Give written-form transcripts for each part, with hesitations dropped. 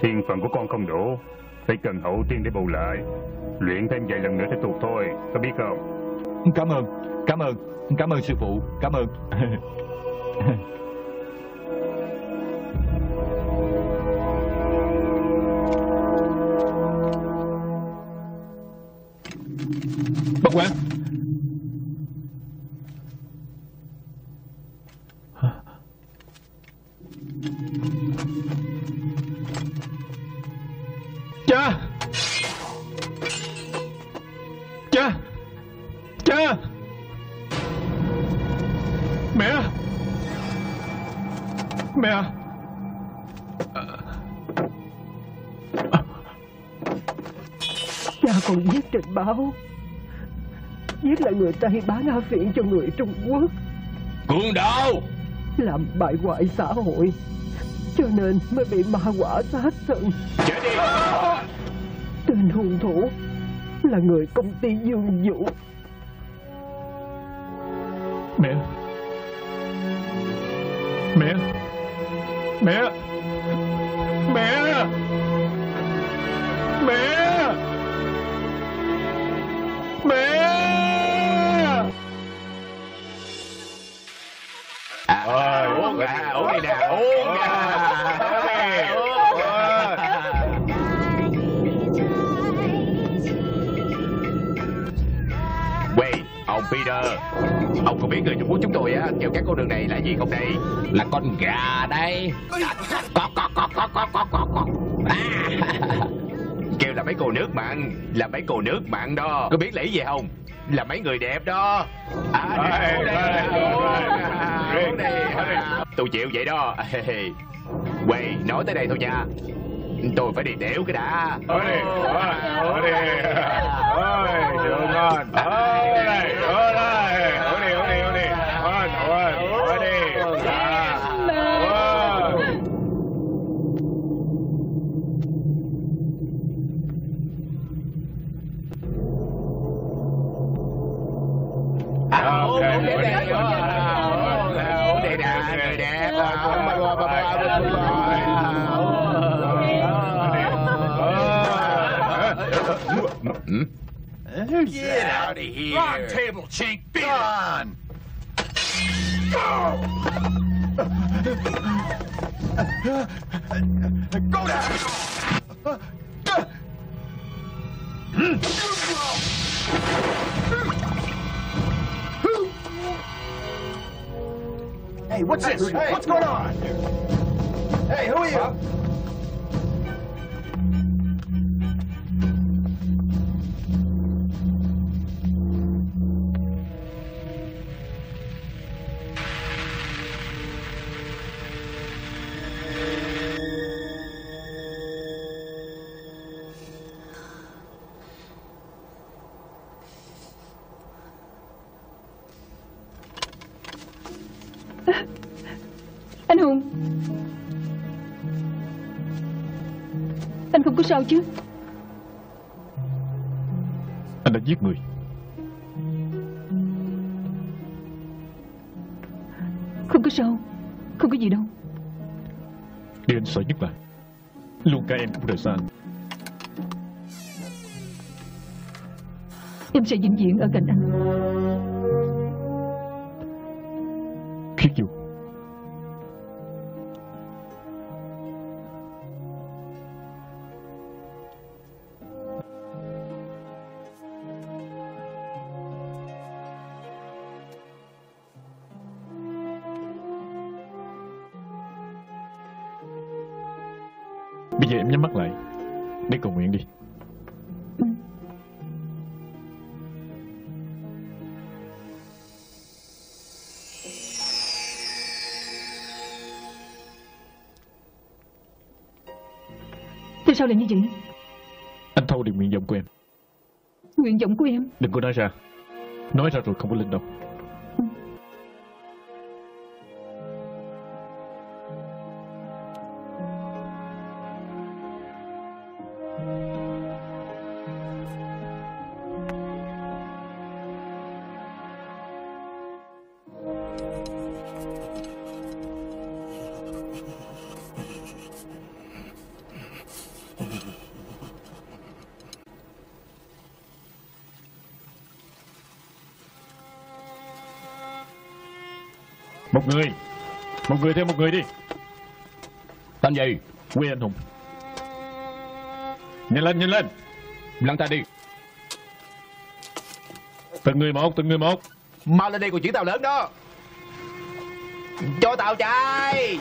Thiên phận của con không đủ, phải cần hậu tiên để bù lại. Luyện thêm vài lần nữa sẽ tuột thôi, có biết không? Cảm ơn sư phụ, cảm ơn. Bất quản. Cha! Cha! Cha! Mẹ! Mẹ! Cha còn viết trên báo, viết là người Tây bán á phiện cho người Trung Quốc, Cường Đạo làm bại hoại xã hội, cho nên mới bị ma quả sát thân. chết đi. Tên hung thủ là người công ty Dương Vũ. Mẹ! Mẹ! Mẹ! Mẹ! Mẹ! Mẹ! Uống ra, uống đi nè, uống ra. Quay, ông Peter, ông có biết người Trung Quốc chúng tôi á kêu các con đường này là gì không đây? Là con gà đây. Kêu là mấy cô nước mặn, là mấy cô nước mặn đó. Có biết là ý gì không? Là mấy người đẹp đó. Uống đi. Tôi chịu vậy đó. Quay, nói tới đây thôi nha. Tôi phải đi tiểu cái đã. Uống đi, uống đi. Ôi, chưa ngon. Uống đi, uống đi. Uống đi, uống đi, uống đi. Uống đi. Uống đi nè, người đẹp. Get out of here. Wrong table, chink. Be on. Go down. Hey, what's this? Hey. What's going on? Hey, who are you? Anh Hùng, anh không có sao chứ? Anh đã giết người. Không có sao, không có gì đâu. Điều anh sợ nhất là luôn cả em cũng rời xa anh. Em sẽ vĩnh viễn ở cạnh anh. Khiết Du, bây giờ em nhắm mắt lại để cầu nguyện đi. Tại sao lại như vậy? Anh thâu được nguyện vọng của em. Nguyện vọng của em? Đừng có nói ra. Nói ra rồi không có linh đâu. Một người theo một người đi. Tên gì? Quê anh hùng. Nhanh lên. Lăn tay đi. Từng người một. Mau lên đây còn chuyển tàu lớn đó. Cho tàu chạy.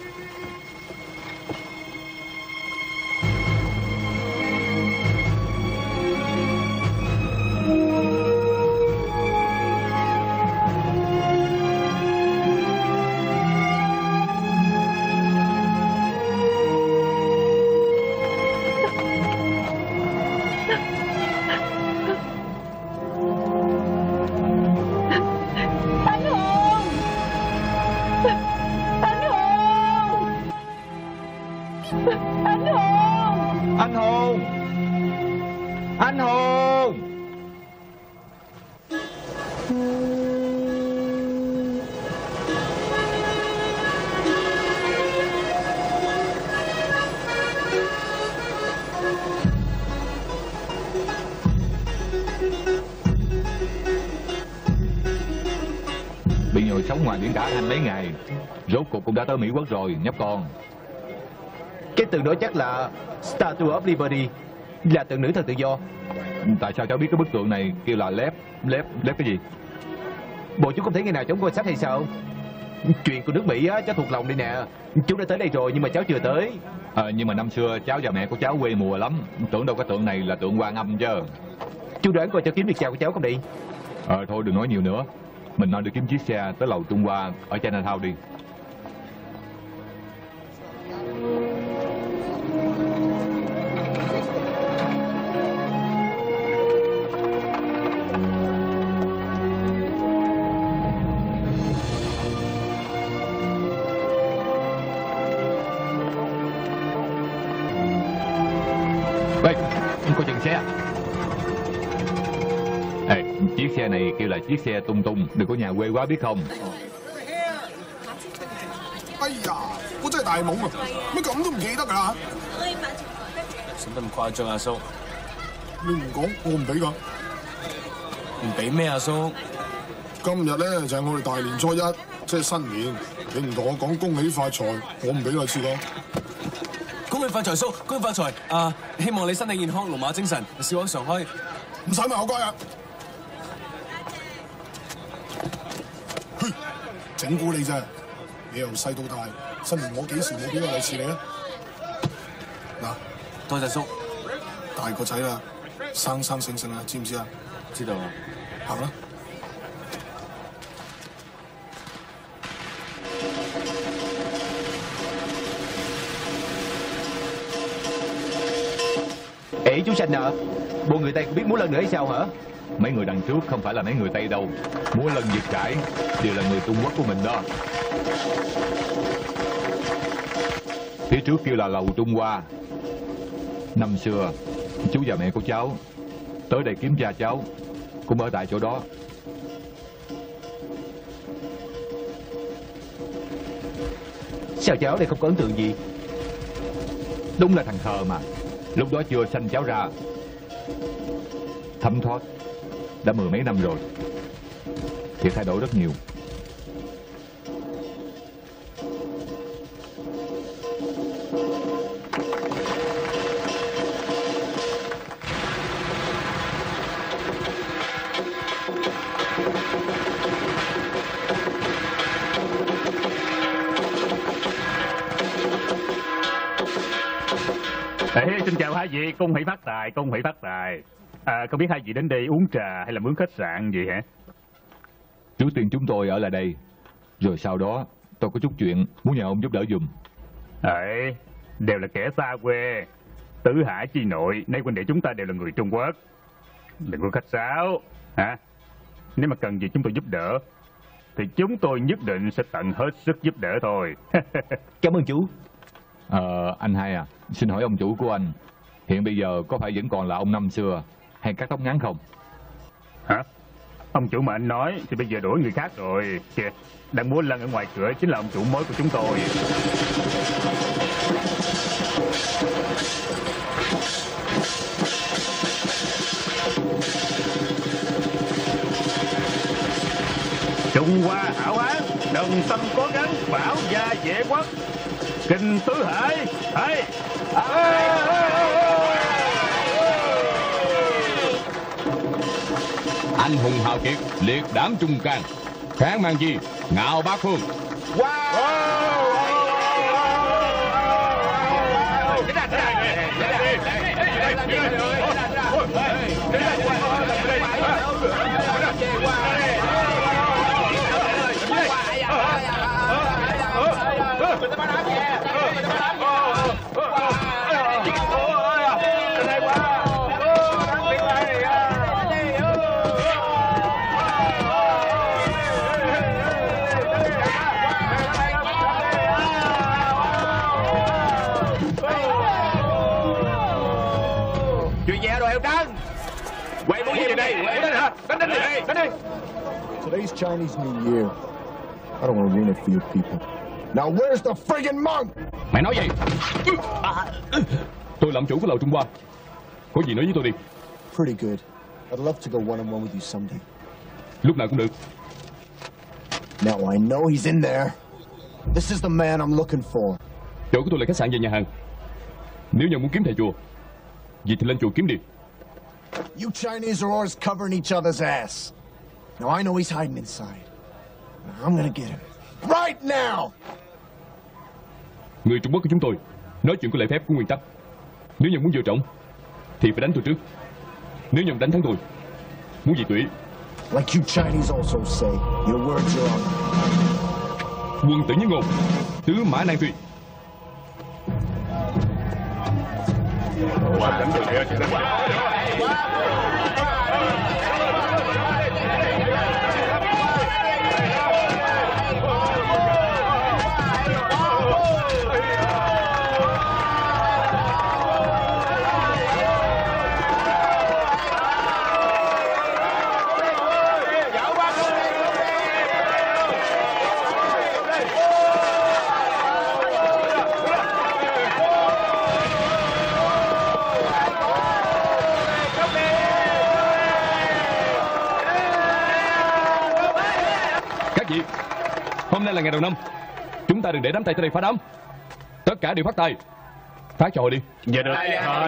Anh hùng. Bị nhồi sống ngoài biển cả anh mấy ngày, rốt cuộc cũng đã tới Mỹ Quốc rồi nhóc con. Cái tượng đó chắc là Statue of Liberty, là tượng nữ thần tự do. Tại sao cháu biết cái bức tượng này kêu là lép cái gì? Bộ chú không thấy ngày nào chống coi sách hay sao? Chuyện của nước Mỹ á, cháu thuộc lòng đây nè. Chú đã tới đây rồi nhưng mà cháu chưa tới. Nhưng mà năm xưa cháu và mẹ của cháu quê mùa lắm, tưởng đâu cái tượng này là tượng Quan Âm chứ. Chú đoán coi cháu kiếm được chào của cháu không đi? Thôi đừng nói nhiều nữa. Mình nói đi kiếm chiếc xe tới lầu Trung Hoa ở Chinatown đi. Có chừng xe. Chiếc xe này kêu là chiếc xe tung tung, đừng có nhà quê quá biết không? 哎呀，我真係大懵啊！乜咁都唔記得㗎啦？ 使乜咁誇張，阿叔？ 你唔講，我唔俾㗎。 唔俾咩，阿叔？ 今日咧就係我哋大年初一，即係新年。你唔同我講恭喜發財，我唔俾你試過。 恭喜發財，叔！恭喜發財！希望你身體健康，龍馬精神，笑口常開。 唔使問我乖啊！整蠱你啫！你由細到大，新年我幾時冇俾過利是你啊？嗱， 多謝叔。 大個仔啦，生生性性啊，知唔知啊？ 知道啦。 行啦。 Ê chú Sanh à, bộ người Tây cũng biết múa lân nữa hay sao hả? Mấy người đằng trước không phải là mấy người Tây đâu. Múa lân Việt Cải đều là người Trung Quốc của mình đó. Phía trước kêu là lầu Trung Hoa. Năm xưa chú và mẹ của cháu tới đây kiếm cha cháu cũng ở tại chỗ đó. Sao cháu đây không có ấn tượng gì? Đúng là thằng khờ mà. Lúc đó chưa sanh cháu ra. Thấm thoát đã mười mấy năm rồi thì thay đổi rất nhiều. Xin chào hai vị,恭喜phát tài,恭喜phát tài. Không biết hai vị đến đây uống trà hay là mướn khách sạn gì hả? Trước tiên chúng tôi ở lại đây, rồi sau đó tôi có chút chuyện muốn nhờ ông giúp đỡ giùm. Đều là kẻ xa quê, tứ hải chi nội, nay huynh đệ chúng ta đều là người Trung Quốc. Đừng có khách sáo, hả? Nếu mà cần gì chúng tôi giúp đỡ thì chúng tôi nhất định sẽ tận hết sức giúp đỡ thôi. Cảm ơn chú. Anh hai à, xin hỏi ông chủ của anh hiện bây giờ có phải vẫn còn là ông năm xưa hay cắt tóc ngắn không? Hả? Ông chủ mà anh nói thì bây giờ đổi người khác rồi. Kìa, đang múa lân ở ngoài cửa chính là ông chủ mới của chúng tôi. Trung Hoa hảo hán, đâu đồng tâm cố gắng bảo gia vệ quốc. Kinh Tứ Hải, hay. Anh hùng hào kiệt, liệt đảm trung can, kháng mang chi, ngạo bát phương. Chuyện gì rồi heo trắng? Quay muốn gì đây? Quay đến hả? Đánh đi, đánh đi. Today's Chinese New Year. I don't want to ruin it for you people. Now where's the friggin' monk? Mày nói gì? Tôi làm chủ của lầu Trung Hoa. Có gì nói với tôi đi. Pretty good. I'd love to go one-on-one with you someday. Lúc nào cũng được. Now I know he's in there. This is the man I'm looking for. Chỗ của tôi là khách sạn và nhà hàng. Nếu như muốn kiếm thầy chùa, vậy thì lên chùa kiếm đi. You Chinese are always covering each other's ass. Now I know he's hiding inside. I'm gonna get him. Right now! Người Trung Quốc của chúng tôi nói chuyện có lễ phép của nguyên tắc. Nếu như muốn vô trọng thì phải đánh tôi trước. Nếu như đánh thắng tôi, muốn gì tùy. Like you Chinese also say, your words are honor. Quân tử nhất ngôn, tứ mã nan truy. Hôm nay là ngày đầu năm, chúng ta đừng để đám tay tới đây phá đám. Tất cả đều phát tay. Phát cho họ đi. Dạ được.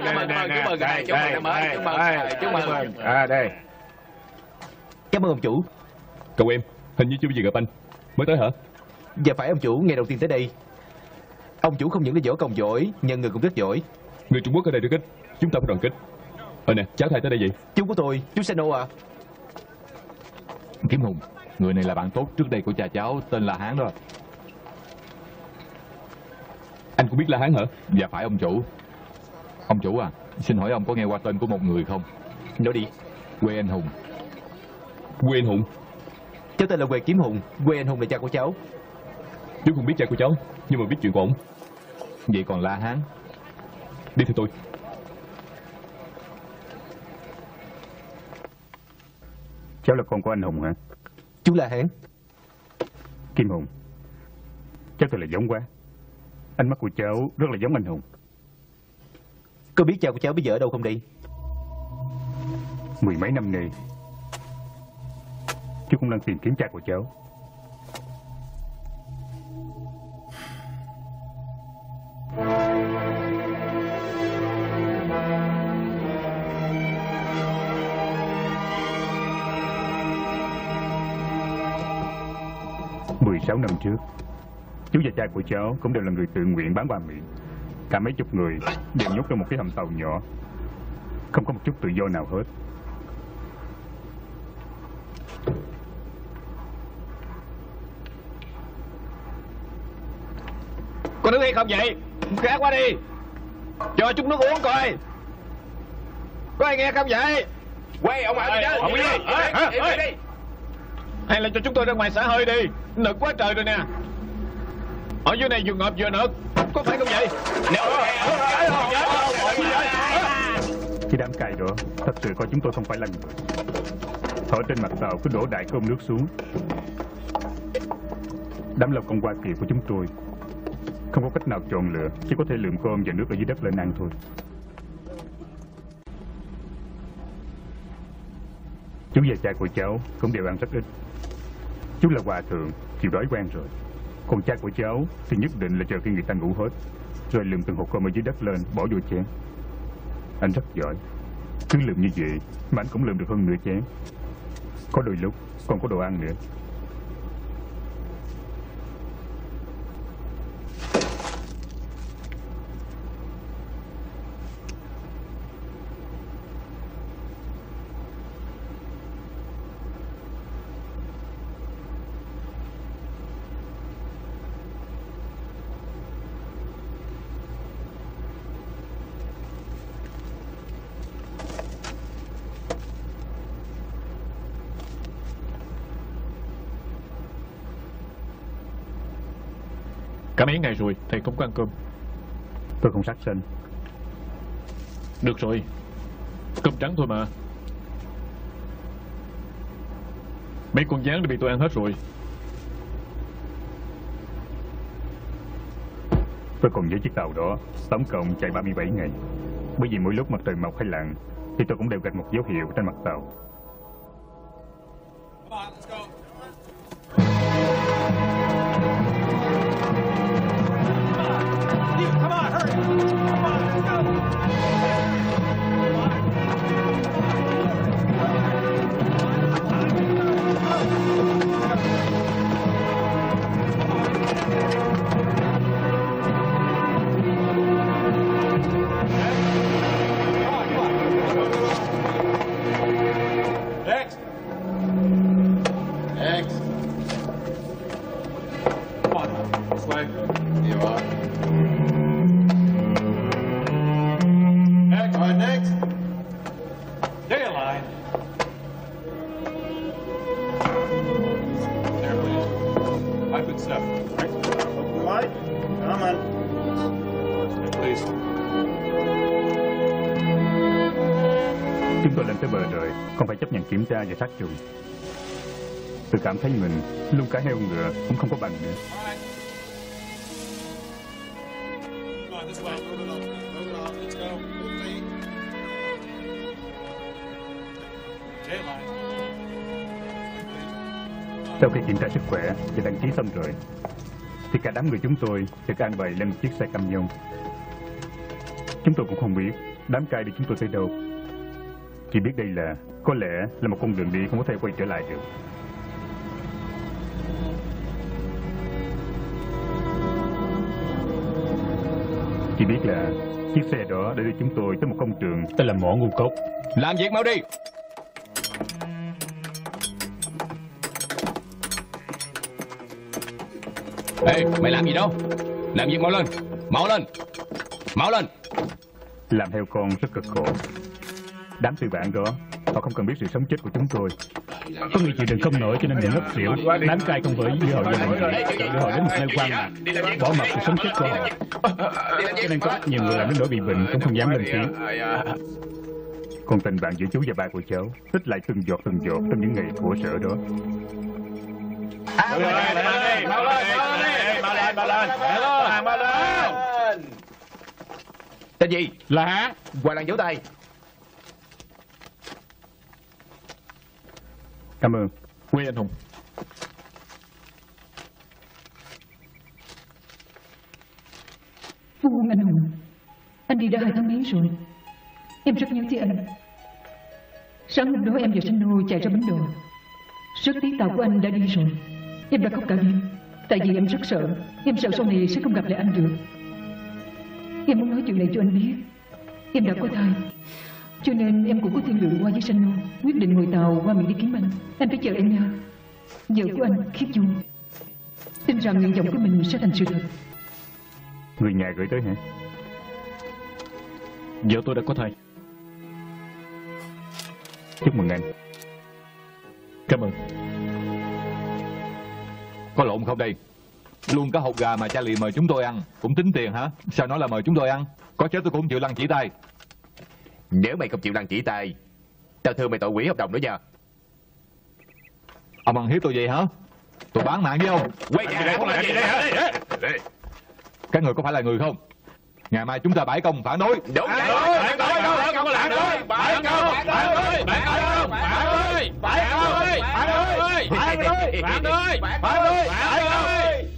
Chúc mừng. Đây. Cảm ơn ông chủ. Cậu em, hình như chưa bao giờ gặp anh. Mới tới hả? Dạ phải ông chủ, ngày đầu tiên tới đây. Ông chủ không những là võ công giỏi, nhân người cũng rất giỏi. Người Trung Quốc ở đây rất ít, chúng ta phải đoàn kết. Nè, cháu thầy tới đây vậy? Chú của tôi, chú Sano à? Kiếm Hùng, người này là bạn tốt trước đây của cha cháu, tên là Hán đó. Anh cũng biết La Hán hả? Dạ phải ông chủ. Ông chủ à, xin hỏi ông có nghe qua tên của một người không? Nói đi. Quê Anh Hùng. Quê Anh Hùng? Cháu tên là Quê Kiếm Hùng, Quê Anh Hùng là cha của cháu. Chú không biết cha của cháu, nhưng mà biết chuyện của ổng. Vậy còn La Hán? Đi theo tôi. Cháu là con của anh Hùng hả? Chú La Hán. Kim Hùng, cháu thật là giống quá. Ánh mắt của cháu rất là giống anh Hùng. Có biết cha của cháu bây giờ ở đâu không đi? Mười mấy năm nay, chú cũng đang tìm kiếm cha của cháu. Mười 16 năm trước, chú và cha của cháu cũng đều là người tự nguyện bán ba miệng. Cả mấy chục người đều nhốt trong một cái hầm tàu nhỏ, không có một chút tự do nào hết. Có nước hay không vậy? Khát quá đi. Cho chút nước uống coi. Có ai nghe không vậy? Quay ông ở đây. Ông đi. Hay là cho chúng tôi ra ngoài xả hơi đi. Nực quá trời rồi nè. Ở dưới này vừa ngợp vừa nực. Có phải không vậy? Cái đám cày đó thật sự coi chúng tôi không phải là người. Họ trên mặt tàu cứ đổ đại cơm nước xuống. Đám lao công Hoa Kỳ của chúng tôi không có cách nào chọn lựa, chỉ có thể lượm cơm và nước ở dưới đất lên ăn thôi. Chú và cha của cháu cũng đều ăn rất ít. Chú là hòa thượng, Chịu đói quen rồi. Con trai của cháu thì nhất định là chờ khi người ta ngủ hết, rồi lượm từng hột cơm ở dưới đất lên bỏ vô chén. Anh rất giỏi. Cứ lượm như vậy mà anh cũng lượm được hơn nửa chén. Có đôi lúc còn có đồ ăn nữa. Cả mấy ngày rồi thầy không có ăn cơm. Tôi không sát sinh. Được rồi, cơm trắng thôi mà. Mấy con gián đã bị tôi ăn hết rồi. Tôi còn nhớ chiếc tàu đó tổng cộng chạy 37 ngày. Bởi vì mỗi lúc mặt trời mọc hay lặn thì tôi cũng đều gạch một dấu hiệu trên mặt tàu. Chúng tôi lên tới bờ rồi, còn phải chấp nhận kiểm tra và sát trùng. Tôi cảm thấy mình luôn cả heo ngựa cũng không có bằng nữa. Sau khi kiểm tra sức khỏe và đăng ký xong rồi, thì cả đám người chúng tôi được an bài lên một chiếc xe cam nhông. Chúng tôi cũng không biết đám cai đi chúng tôi tới đâu. Chỉ biết đây là có lẽ là một con đường đi không có thể quay trở lại được. Chỉ biết là chiếc xe đó đã đưa chúng tôi tới một công trường tên là mỏ Ngũ Cốc. Làm việc mau đi. Ê, mày làm gì đó? Làm việc mau lên. Mau lên. Mau lên. Làm heo con rất cực khổ. Đám tư bản đó họ không cần biết sự sống chết của chúng tôi. Có người chịu đựng không nổi cho nên bị ngất xỉu. Đám cai không với đưa họ vô bệnh viện, đưa họ đến một nơi quan lạc, bỏ mặc sự sống chết của họ. Cho nên có rất nhiều người làm đến nỗi bị bệnh cũng không dám lên tiếng. Còn tình bạn giữa chú và ba của cháu tích lại từng giọt trong những ngày khổ sở đó. Mau lên. Tên gì? Là Hoàng Lan vỗ tay. Cảm ơn. Quê anh Hùng. Phu quân anh Hùng, anh đi đã 2 tháng mấy rồi. Em rất nhớ tới anh. Sáng hôm đó em và Sinh Nô chạy ra bến đò. Rất tiếc tàu của anh đã đi rồi. Em đã khóc cả đêm. Tại vì em rất sợ. Em sợ sau này sẽ không gặp lại anh được. Em muốn nói chuyện này cho anh biết. Em đã có thai, cho nên em cũng có thương lượng qua với Sinh Nô, quyết định ngồi tàu qua miền đi kiếm anh. Anh phải chờ em nha. Vợ của anh Khiết Du tin rằng nguyện vọng của mình sẽ thành sự thật. Người nhà gửi tới hả? Vợ tôi đã có thai. Chúc mừng anh. Cảm ơn. Có lộn không đây? Luôn cả hột gà mà cha lì mời chúng tôi ăn cũng tính tiền hả? Sao nói là mời chúng tôi ăn? Có chết tôi cũng chịu lăn chỉ tay. Nếu mày không chịu lăn chỉ tay, tao thương mày tội hủy hợp đồng nữa nha. Ông ăn hiếp tôi vậy hả? Tôi bán mạng với ông. Quay lại đây, không làm gì đây hả? Các người có phải là người không? Ngày mai chúng ta bãi công phản đối. Đúng vậy. Không có làm thôi. Bãi công. Phản ơi! Phản ơi! Phản ơi!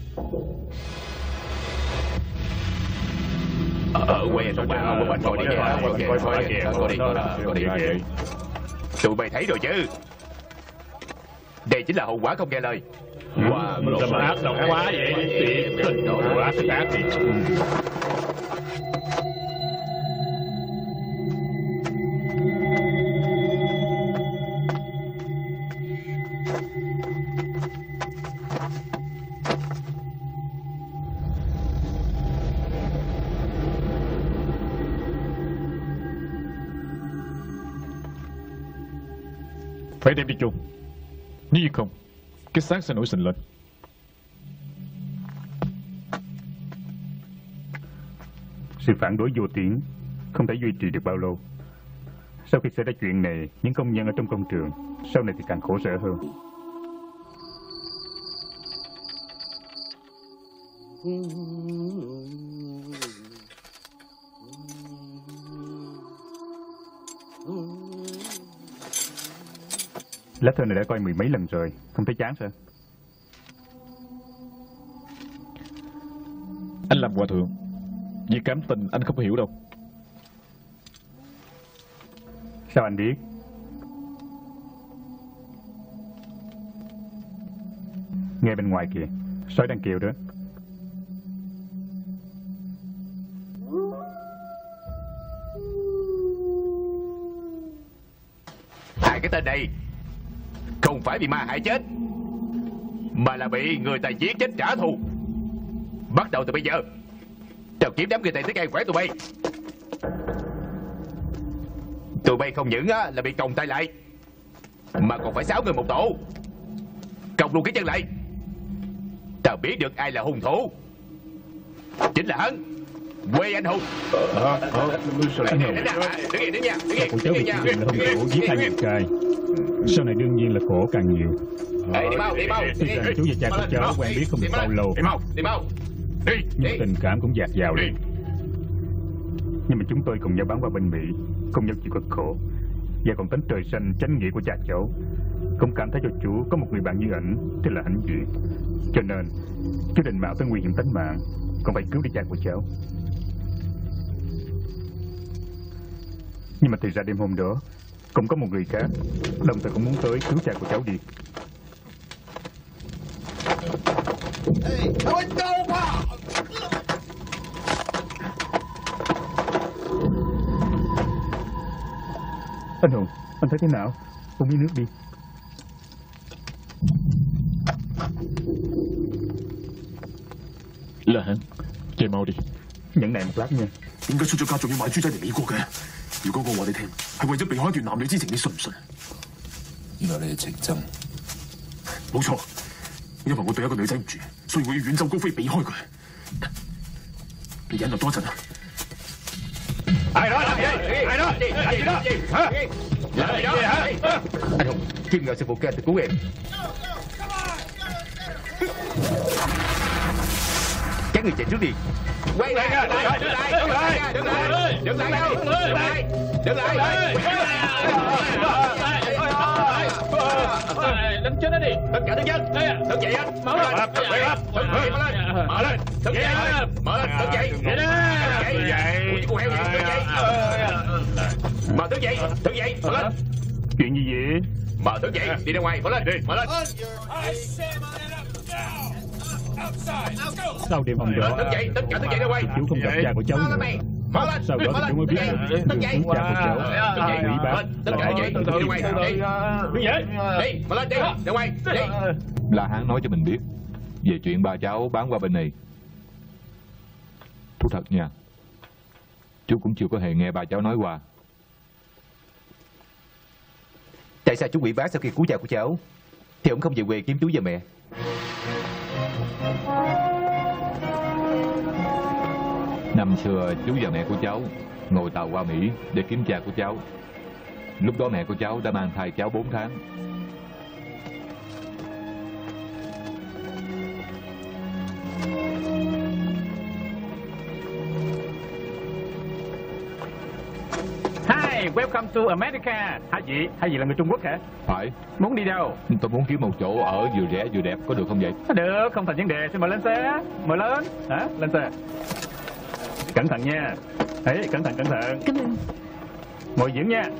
Quay thông báo của anh coi đi kìa. Tụi mày thấy rồi chứ? Đây chính là hậu quả không nghe lời. Wow, ác độc quá vậy. Tình độ quá ác đi. Phải đem đi chôn. Nếu như không, cái xác sẽ nổi sình lên. Sự phản đối vô tiếng không thể duy trì được bao lâu. Sau khi xảy ra chuyện này, những công nhân ở trong công trường sau này thì càng khổ sở hơn. Lá thơ này đã coi mười mấy lần rồi, không thấy chán sao? Anh làm hòa thượng, vì cảm tình anh không hiểu đâu. Sao anh biết? Nghe bên ngoài kìa, sói đang kêu đó. Hai cái tên này không phải bị ma hại chết, mà là bị người ta giết chết trả thù. Bắt đầu từ bây giờ, tao kiếm đám người này tới gây khỏe tụi bay. Tụi bay không những là bị còng tay lại, mà còn phải 6 người một tổ, còng luôn cái chân lại. Tao biết được ai là hung thủ, chính là hắn, Quê Anh Hùng. Anh Hùng, của cháu bị chỉ định là hung thủ giết 2 người trai. Sau này đương nhiên là khổ càng nhiều. Tuy rằng chú và cha của cháu quen biết không được bao lâu, nhưng tình cảm cũng dạt dào liền. Nhưng mà chúng tôi cùng nhau bám qua bên Mỹ, cùng nhau chịu cực khổ, và còn tính trời xanh chánh nghĩa của cha cháu. Cũng cảm thấy cho chú có một người bạn như ảnh thế là hãnh diện. Cho nên chú định mạo tới nguy hiểm tính mạng, còn phải cứu đi cha của cháu. Nhưng mà thì ra đêm hôm đó cũng có một người khác đồng thời cũng muốn tới cứu cha của cháu đi. Anh Hùng, anh thấy thế nào? Uống miếng nước đi. Là hắn, chạy mau đi. Nhẫn nại một lát nha. 點解出咗家仲要買豬仔嚟美國嘅？如果我話你聽，係為咗避開一段男女之情，你信唔信？原來你係情僧。冇錯，因為我對一個女仔唔住，所以我要遠走高飛避開佢。你忍耐多陣啊！ 係咯，anh Hùng, Kim nhờ sư phụ kia thì cứu em. Các người chạy trước đi. Quay lại, đứng lại. Đánh chết nó đi, tất cả đứng chân. Thức dậy anh, mở lên, thức dậy, mở thức dậy, mở lên. Chuyện gì vậy? Mở thức dậy, đi ra ngoài, mở lên, mở lên. Sau đêm hôm đó, thức dậy, tất cả thức dậy ra ngoài. Chú không gặp cha của cháu nữa. Sau đó thì chú mới biết được đường cứu cha của cháu bị ủy bác. Tất cả dậy, đi ra ngoài, đi, mở lên, đi, ra ngoài, đi. Là hắn nói cho mình biết về chuyện ba cháu bán qua bên này. Thú thật nha, chú cũng chưa có hề nghe ba cháu nói qua. Tại sao chú bị bác sau khi cứu cha của cháu thì ông không về quê kiếm chú và mẹ? Năm xưa chú và mẹ của cháu ngồi tàu qua Mỹ để kiếm cha của cháu. Lúc đó mẹ của cháu đã mang thai cháu 4 tháng. Hey, welcome to America. Hai vị là người Trung Quốc hả? Phải. Muốn đi đâu? Tôi muốn kiếm một chỗ ở vừa rẻ vừa đẹp, có được không vậy? Được, không thành vấn đề. Xin mời lên xe. Mời lên. Hả? Lên xe. Cẩn thận nha. Ấy, cẩn thận. Cảm ơn. Ngồi dưỡng nha.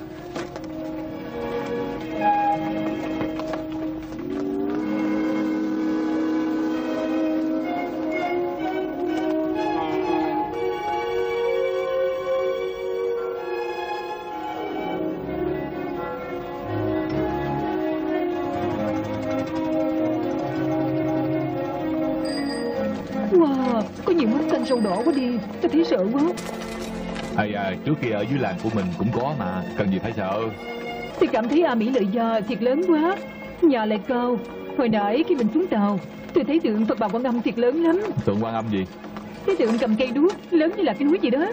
Wow, có nhiều món xanh sâu đỏ quá đi. Tôi thấy sợ quá. Trước kia ở dưới làng của mình cũng có mà, cần gì phải sợ. Tôi cảm thấy Mỹ Lợi Gia thiệt lớn quá. Nhà lại cao. Hồi nãy khi mình xuống tàu, tôi thấy tượng Phật Bà Quan Âm thiệt lớn lắm. Tượng Quan Âm gì? Cái tượng cầm cây đuốc, lớn như là cái núi gì đó.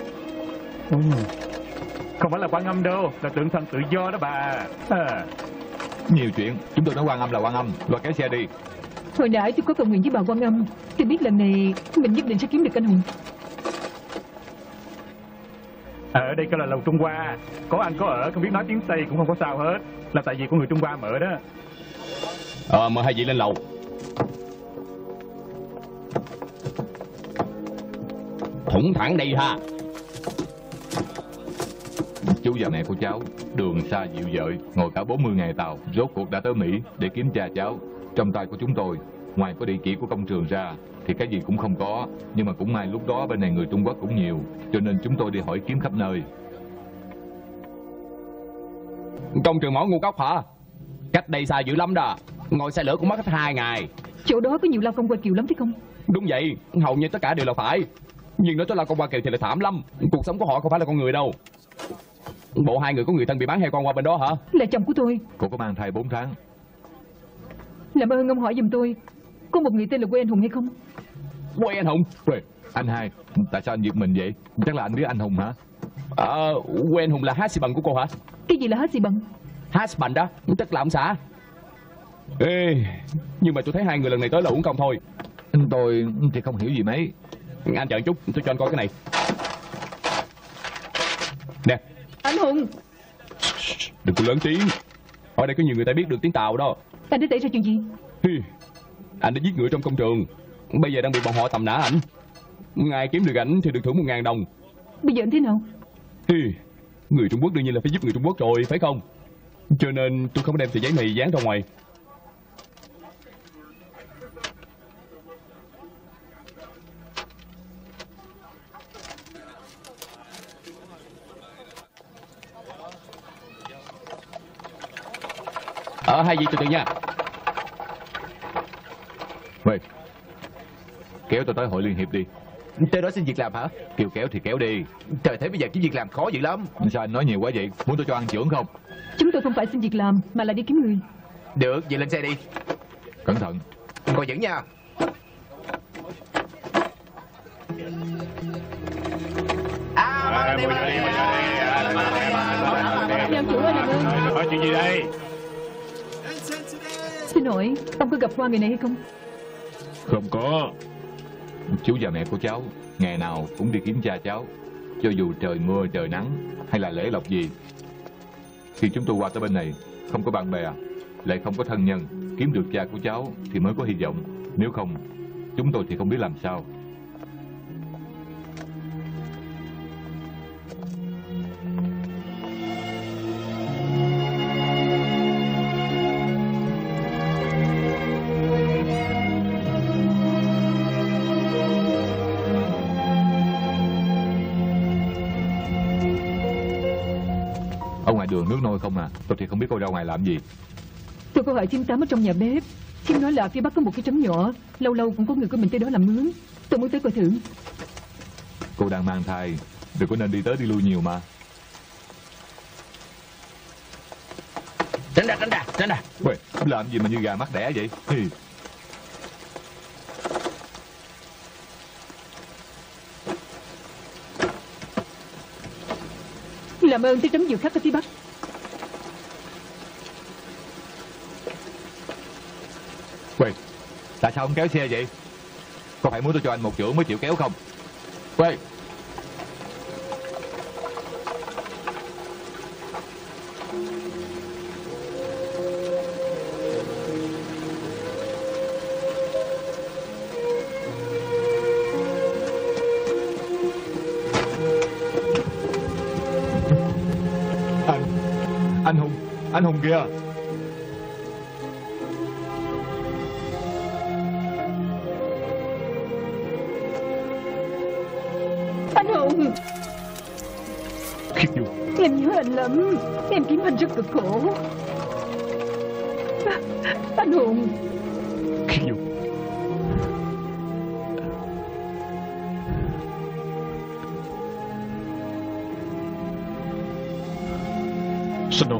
Không phải là Quan Âm đâu, là tượng thần tự do đó bà. Nhiều chuyện, chúng tôi nói Quan Âm là Quan Âm. Lo kéo xe đi. Hồi nãy tôi có cầu nguyện với bà Quan Âm. Tôi biết lần này mình nhất định sẽ kiếm được anh hùng. Ở đây có là lầu Trung Hoa, có ăn có ở, không biết nói tiếng Tây cũng không có sao hết. Là tại vì của người Trung Hoa mở đó. Mời hai vị lên lầu. Thủng thẳng đây ha. Chú và mẹ của cháu đường xa dịu dợi, ngồi cả 40 ngày tàu, rốt cuộc đã tới Mỹ để kiếm cha cháu. Trong tay của chúng tôi, ngoài có địa chỉ của công trường ra thì cái gì cũng không có. Nhưng mà cũng may lúc đó bên này người Trung Quốc cũng nhiều, cho nên chúng tôi đi hỏi kiếm khắp nơi. Công trường mỏ ngu cốc hả? Cách đây xa dữ lắm đó. Ngồi xe lửa cũng mất hết 2 ngày. Chỗ đó có nhiều lao công qua kiều lắm phải không? Đúng vậy, hầu như tất cả đều là phải. Nhưng nói tới lao công qua kiều thì là thảm lắm. Cuộc sống của họ không phải là con người đâu. Bộ hai người có người thân bị bán heo con qua bên đó hả? Là chồng của tôi. Cô có mang thai 4 tháng. Làm ơn ông hỏi giùm tôi, có một người tên là Quê Anh Hùng hay không? Quê Anh Hùng? Quê, anh hai, tại sao anh giật mình vậy? Chắc là anh biết anh Hùng hả? Quê Anh Hùng là husband của cô hả? Cái gì là husband? Husband đó, tức là ông xã. Ê, nhưng mà tôi thấy hai người lần này tới là uổng công thôi. Tôi thì không hiểu gì mấy. Anh chờ chút, tôi cho anh coi cái này. Nè. Anh Hùng. Đừng có lớn tiếng. Ở đây có nhiều người ta biết được tiếng Tàu đó. Anh đã xảy ra chuyện gì? Anh đã giết người trong công trường. Bây giờ đang bị bọn họ tầm nã ảnh. Ai kiếm được ảnh thì được thưởng 1.000 đồng. Bây giờ anh thế nào? Người Trung Quốc đương nhiên là phải giúp người Trung Quốc rồi, phải không? Cho nên tôi không đem tờ giấy này dán ra ngoài. Hai vị từ từ nha. Vậy kéo tôi tới hội liên hiệp đi. Tới đó xin việc làm hả? Kêu kéo thì kéo đi. Trời, thế bây giờ kiếm việc làm khó dữ lắm. Sao anh nói nhiều quá vậy? Muốn tôi cho ăn chưởng không? Chúng tôi không phải xin việc làm mà là đi kiếm người. Được, vậy lên xe đi. Cẩn thận. Ngồi vững nha. Chào chủ ơi, làm ơn. Có chuyện gì đây? Xin lỗi, ông có gặp qua người này hay không? Không có. Chú và mẹ của cháu ngày nào cũng đi kiếm cha cháu, cho dù trời mưa trời nắng hay là lễ lộc gì. Khi chúng tôi qua tới bên này, không có bạn bè, lại không có thân nhân, kiếm được cha của cháu thì mới có hy vọng. Nếu không, chúng tôi thì không biết làm sao. Ở ngoài đường nước nôi không à? Tôi thì không biết cô ra ngoài làm gì. Tôi có hỏi chim tám ở trong nhà bếp. Chim nói là phía bắc có một cái trấn nhỏ, lâu lâu cũng có người của mình tới đó làm mướn. Tôi muốn tới coi thử. Cô đang mang thai, đừng có nên đi tới đi lui nhiều mà. Tránh ra. Uầy, làm gì mà như gà mắc đẻ vậy? Làm ơn tới trấn dược khác ở phía bắc. Uầy, tại sao không kéo xe vậy? Có phải muốn tôi cho anh một chưởng mới chịu kéo không? Uầy, Anh Hùng kìa. Anh Hùng. Khiết Du, Em nhớ anh lắm. Em kiếm anh rất cực khổ. Anh Hùng. Khiết Du. Sano.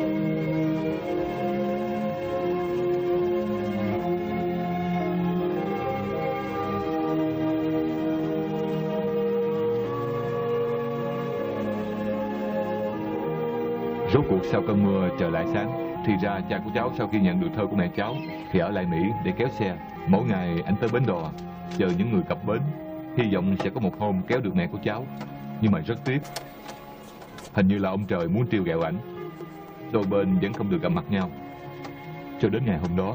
Rốt cuộc sau cơn mưa trời lại sáng. Thì ra cha của cháu sau khi nhận được thơ của mẹ cháu thì ở lại Mỹ để kéo xe. Mỗi ngày anh tới bến đò chờ những người cập bến, hy vọng sẽ có một hôm kéo được mẹ của cháu. Nhưng mà rất tiếc, hình như là ông trời muốn trêu ghẹo ảnh. Đôi bên vẫn không được gặp mặt nhau cho đến ngày hôm đó.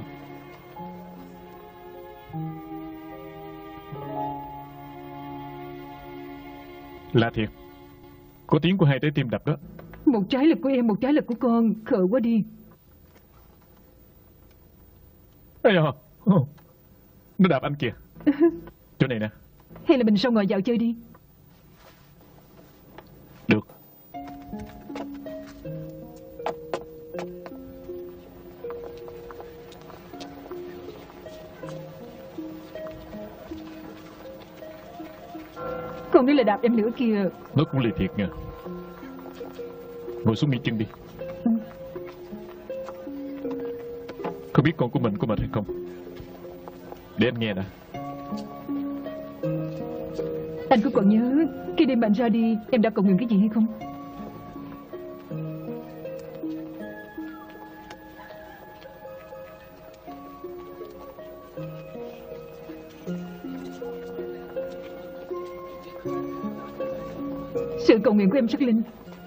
Lạ thiệt, có tiếng của hai trái tim đập đó. Một trái lực của em, một trái lực của con. Khờ quá đi. Ây da, nó đạp anh kìa. Chỗ này nè. Hay là mình ra ngoài dạo chơi đi. Được. Con nói là đạp em nữa kìa. Nó cũng lì thiệt nha. Ngồi xuống nghỉ chân đi. Không biết con của mình có mệt hay không? Để anh nghe đã. Anh có còn nhớ khi đêm bạn ra đi em đã cầu nguyện cái gì hay không? Sự cầu nguyện của em rất linh.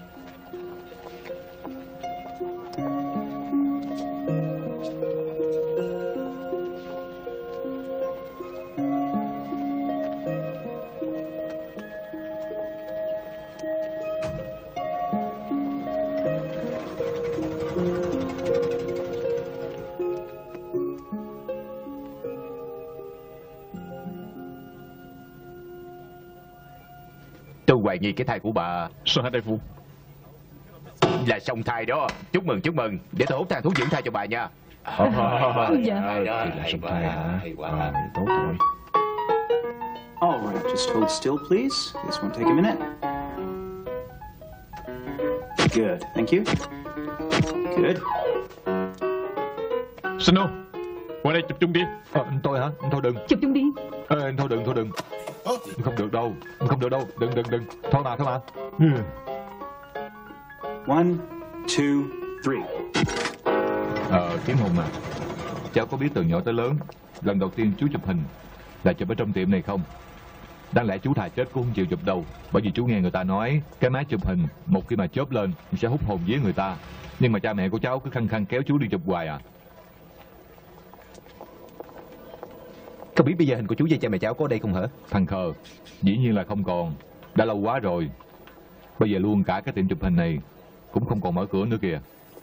Tôi hoài nghi cái thai của bà. Sao hả đại phu? Là song thai đó. Chúc mừng, chúc mừng. Để tôi hút thang thuốc dưỡng thai cho bà nha. Dạ. Là song thai hả? Tốt rồi. All right, just hold still, please. This won't take a minute. Good, thank you. Good. Sano, qua đây chụp chung đi. Tôi hả? Thôi đừng. Chụp chung đi. Thôi đừng, thôi đừng. Không được đâu, không được đâu. Đừng. Thôi mà. One, two, three. Kiếm Hùng à, cháu có biết từ nhỏ tới lớn, lần đầu tiên chú chụp hình là chụp ở trong tiệm này không? Đáng lẽ chú thà chết cũng không chịu chụp đâu, bởi vì chú nghe người ta nói cái máy chụp hình một khi mà chớp lên sẽ hút hồn vía người ta. Nhưng mà cha mẹ của cháu cứ khăng khăng kéo chú đi chụp hoài à. Không biết bây giờ hình của chú với cha mẹ cháu có ở đây không hả? Thằng khờ, dĩ nhiên là không còn. Đã lâu quá rồi. Bây giờ luôn cả cái tiệm chụp hình này cũng không còn mở cửa nữa kìa.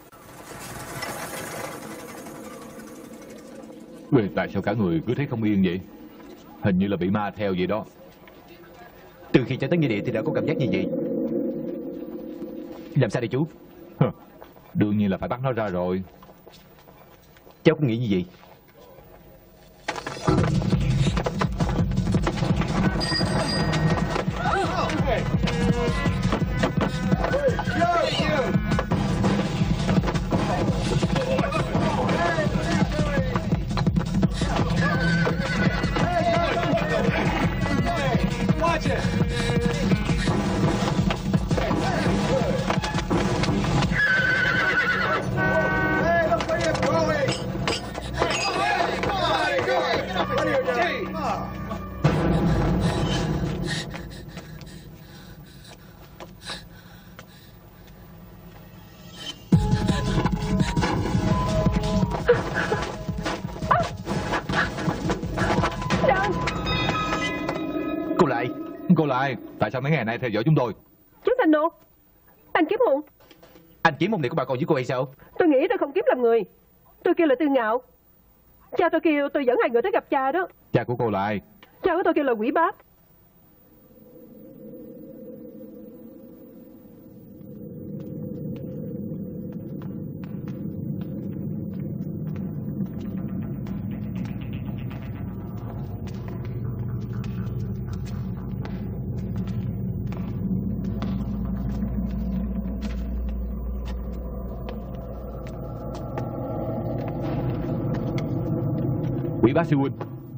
Tại sao cả người cứ thấy không yên vậy? Hình như là bị ma theo vậy đó. Từ khi cháu tới nghĩa địa thì đã có cảm giác như vậy. Làm sao đây chú? Đương nhiên là phải bắt nó ra rồi. Cháu cũng nghĩ như vậy. Cô lại, tại sao mấy ngày nay theo dõi chúng tôi? Chú Thành Nột, anh Kiếm Hùng, Anh Kiếm Hùng này có bà con với cô hay sao? Tôi nghĩ tôi không kiếm làm người. Tôi kêu là Tư Ngạo. Cha tôi kêu tôi dẫn hai người tới gặp cha đó. Cha của cô là ai? Cha của tôi kêu là Quỷ Bác. Quỷ Bác sư huynh.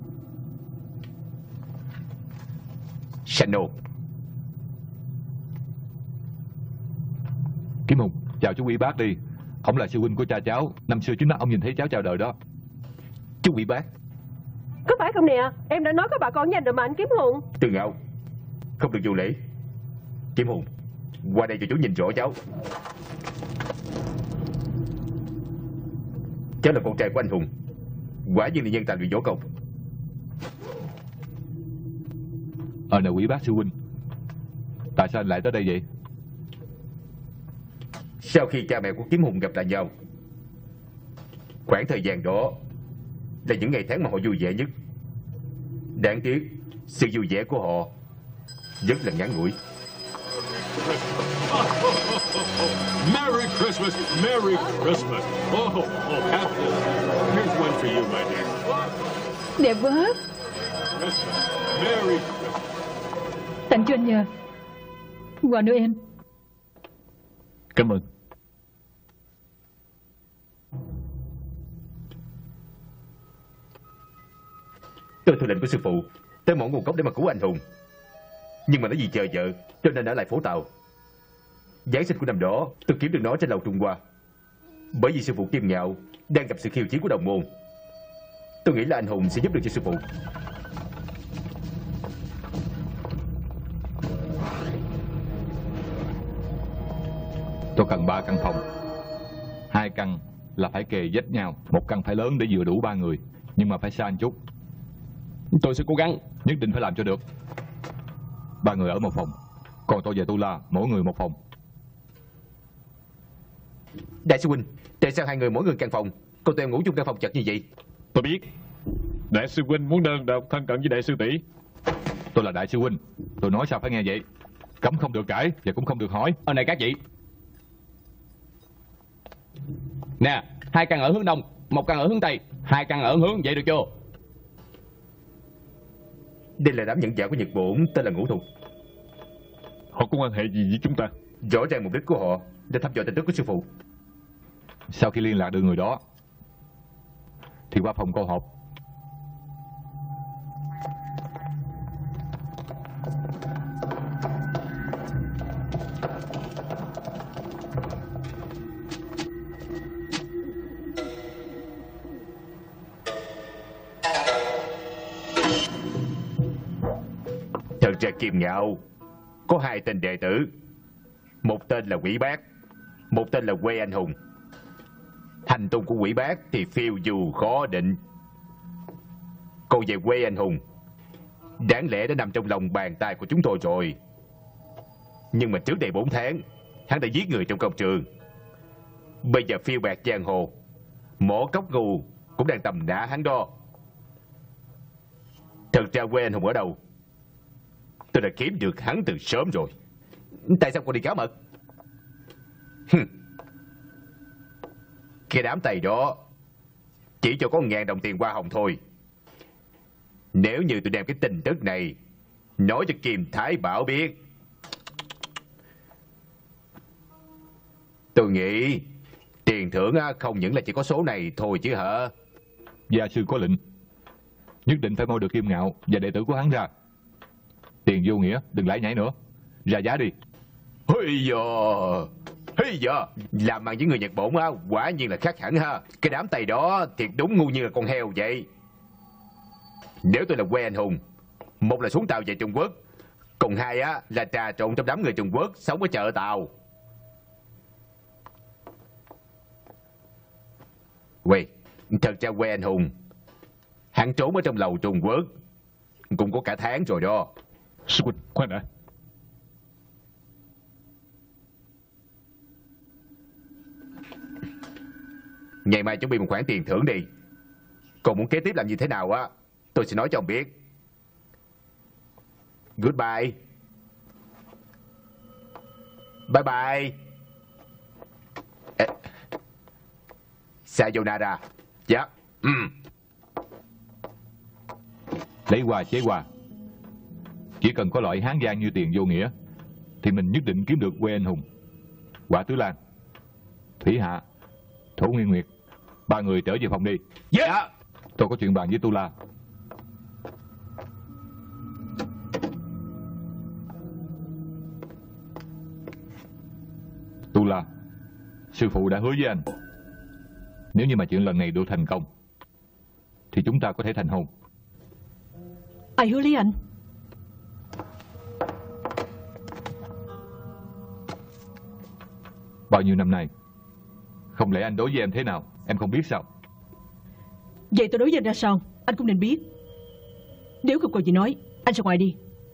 Sano. Kiếm Hùng, chào chú Quỷ Bác đi. Ông là sư huynh của cha cháu. Năm xưa chính mắt ông nhìn thấy cháu chào đời đó. Chú Quỷ Bác. Có phải không nè? Em đã nói có bà con với anh rồi mà anh Kiếm Hùng. Tư Ngạo, không được vô lễ. Kiếm Hùng, qua đây cho chú nhìn rõ cháu. Cháu là con trai của anh Hùng, quả nhiên là nhân tài luyện võ công. Nè Quỷ Bác sư huynh, tại sao anh lại tới đây vậy? Sau khi cha mẹ của Kiếm Hùng gặp lại nhau, khoảng thời gian đó là những ngày tháng mà họ vui vẻ nhất. Đáng tiếc sự vui vẻ của họ rất là ngắn ngủi. Merry Christmas! Merry Christmas! Happy! Here's one for you, my dear. Đẹp quá. Christmas! Merry Christmas! Tặng cho anh nhờ. Quà Noel. Cảm ơn. Tôi thừa lệnh của sư phụ tới mỏ nguồn cốc để mà cứu anh Hùng, nhưng mà nó vì chờ vợ cho nên ở lại phố Tàu. Giáng sinh của năm đó tôi kiếm được nó trên lầu Trung Hoa, bởi vì sư phụ Kim Ngạo đang gặp sự khiêu chiến của đồng môn. Tôi nghĩ là anh Hùng sẽ giúp được cho sư phụ. Tôi cần 3 căn phòng. 2 căn là phải kề vách nhau, 1 căn phải lớn để vừa đủ 3 người, nhưng mà phải xa một chút. Tôi sẽ cố gắng. Nhất định phải làm cho được. 3 người ở một phòng, còn tôi và Tu La mỗi người một phòng. Đại sư huynh, tại sao 2 người mỗi người căn phòng, còn tụi em ngủ chung căn phòng chật như vậy? Tôi biết. Đại sư huynh muốn đơn độc thân cận với đại sư tỷ. Tôi là đại sư huynh, tôi nói sao phải nghe vậy. Cấm không được cãi và cũng không được hỏi. Này các vị. Nè, 2 căn ở hướng đông, 1 căn ở hướng tây, 2 căn ở hướng, vậy được chưa? Đây là đám nhận giả của Nhật Bổn, tên là Ngũ Thục. Họ có quan hệ gì với chúng ta? Rõ ràng mục đích của họ là thăm dò tin tức của sư phụ. Sau khi liên lạc được người đó thì qua phòng cô họp. Thật ra Kim Ngạo có 2 tên đệ tử, một tên là Quỷ Bác, một tên là Quê Anh Hùng. Hành tung của Quỷ Bác thì phiêu du khó định, còn về Quê Anh Hùng đáng lẽ đã nằm trong lòng bàn tay của chúng tôi rồi. Nhưng mà trước đây 4 tháng hắn đã giết người trong công trường, bây giờ phiêu bạt giang hồ, mỏ cốc ngu cũng đang tầm nã hắn đó. Thật ra Quê Anh Hùng ở đâu, tôi đã kiếm được hắn từ sớm rồi. Tại sao còn đi cáo mật? Cái đám tày đó chỉ cho có 1.000 đồng tiền hoa hồng thôi. Nếu như tôi đem cái tin tức này nói cho Kim Thái Bảo biết, tôi nghĩ tiền thưởng không những là chỉ có số này thôi chứ hả? Gia sư có lệnh, nhất định phải moi được Kim Ngạo và đệ tử của hắn ra. Tiền vô nghĩa, đừng lãi nhảy nữa. Ra giá đi. Hây giờ, làm bằng với người Nhật Bổn quả nhiên là khác hẳn ha. Cái đám tày đó thiệt đúng ngu như là con heo vậy. Nếu tôi là Quê Anh Hùng, một là xuống tàu về Trung Quốc, còn 2 là trà trộn trong đám người Trung Quốc sống ở chợ Tàu. Quê, thật ra Quê Anh Hùng hắn trốn ở trong lầu Trung Quốc cũng có cả tháng rồi đó. Sư huynh, khoan đã. Ngày mai chuẩn bị một khoản tiền thưởng đi. Còn muốn kế tiếp làm như thế nào á, tôi sẽ nói cho ông biết. Goodbye. Bye bye. Sayonara. Dạ. Lấy quà chế quà. Chỉ cần có loại hán gian như tiền vô nghĩa thì mình nhất định kiếm được quê anh hùng. Quả Tứ Lan, Thủy Hạ, Thổ Nguyên Nguyệt, ba người trở về phòng đi. Dạ. Tôi có chuyện bàn với Tu La. Tu La, sư phụ đã hứa với anh, nếu như mà chuyện lần này được thành công thì chúng ta có thể thành hôn. Ai hứa lấy anh? Bao nhiêu năm nay, không lẽ anh đối với em thế nào em không biết sao? Vậy tôi đối với anh ra sao anh cũng nên biết. Nếu không còn gì nói, anh ra ngoài đi.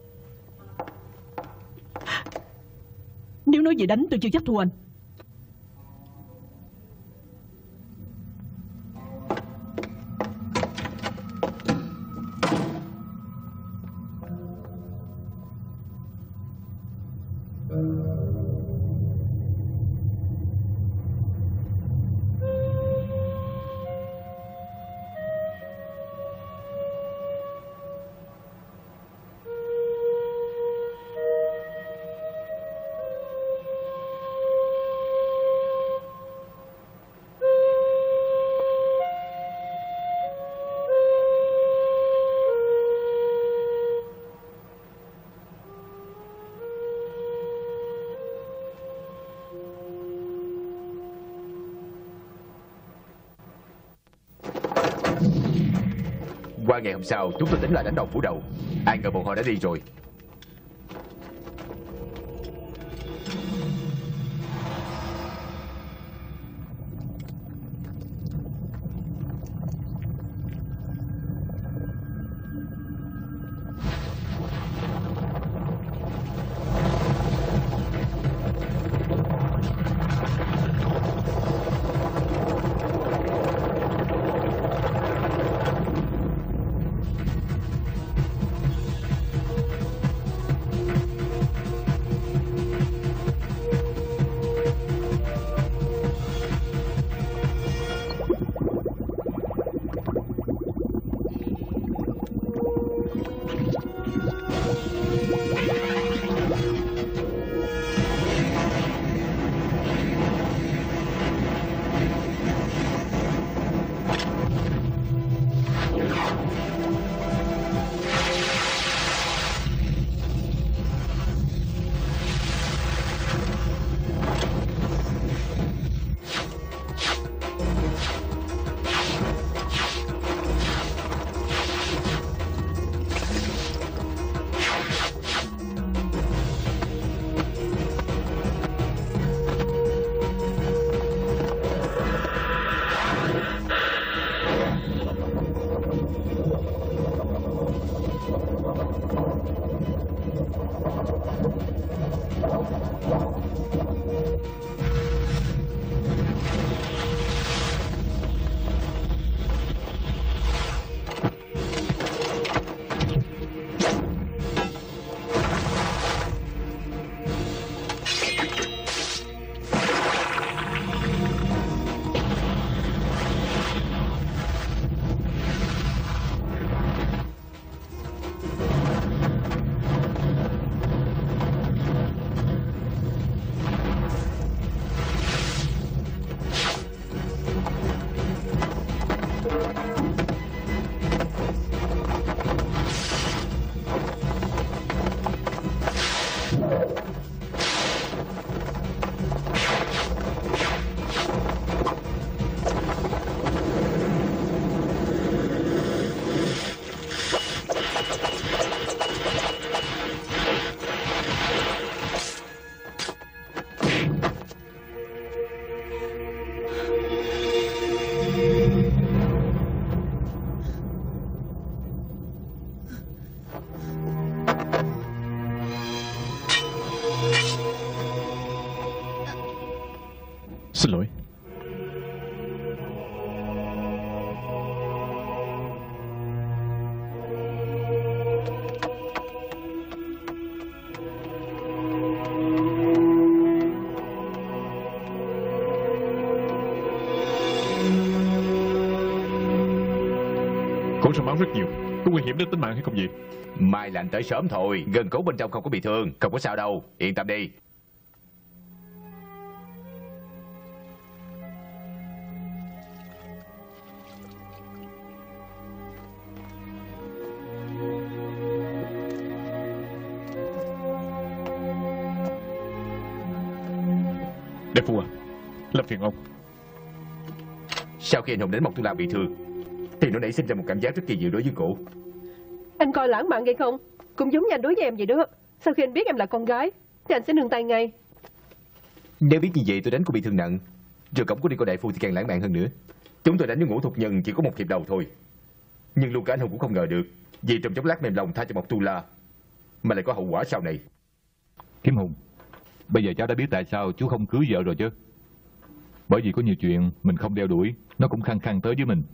Nếu nói về đánh tôi chưa chắc thua anh. Qua ngày hôm sau chúng tôi tính là đánh đầu phủ đầu. Ai ngờ bọn họ đã đi rồi. Xin lỗi. đổ ra máu rất nhiều. Có nguy hiểm đến tính mạng hay không gì? Mai là anh tới sớm thôi. Gần cổ bên trong không có bị thương. Không có sao đâu. Yên tâm đi. Đại phu à, làm phiền ông. Sau khi anh Hùng đến Mộc Tu La bị thương thì nó nảy sinh ra một cảm giác rất kỳ diệu đối với cổ. Anh coi lãng mạn vậy không? Cũng giống như anh đối với em vậy đó. Sau khi anh biết em là con gái thì anh sẽ nương tay ngay. Nếu biết như vậy tôi đánh cô bị thương nặng, rồi cổng của đi cô đại phu thì càng lãng mạn hơn nữa. Chúng tôi đánh với Ngũ Thục Nhân chỉ có một hiệp đầu thôi. Nhưng luôn cả anh Hùng cũng không ngờ được, vì trong chốc lát mềm lòng tha cho Mộc Tu La mà lại có hậu quả sau này. Kiếm Hùng, bây giờ cháu đã biết tại sao chú không cưới vợ rồi chứ. Bởi vì có nhiều chuyện mình không đeo đuổi, nó cũng khăng khăng tới với mình.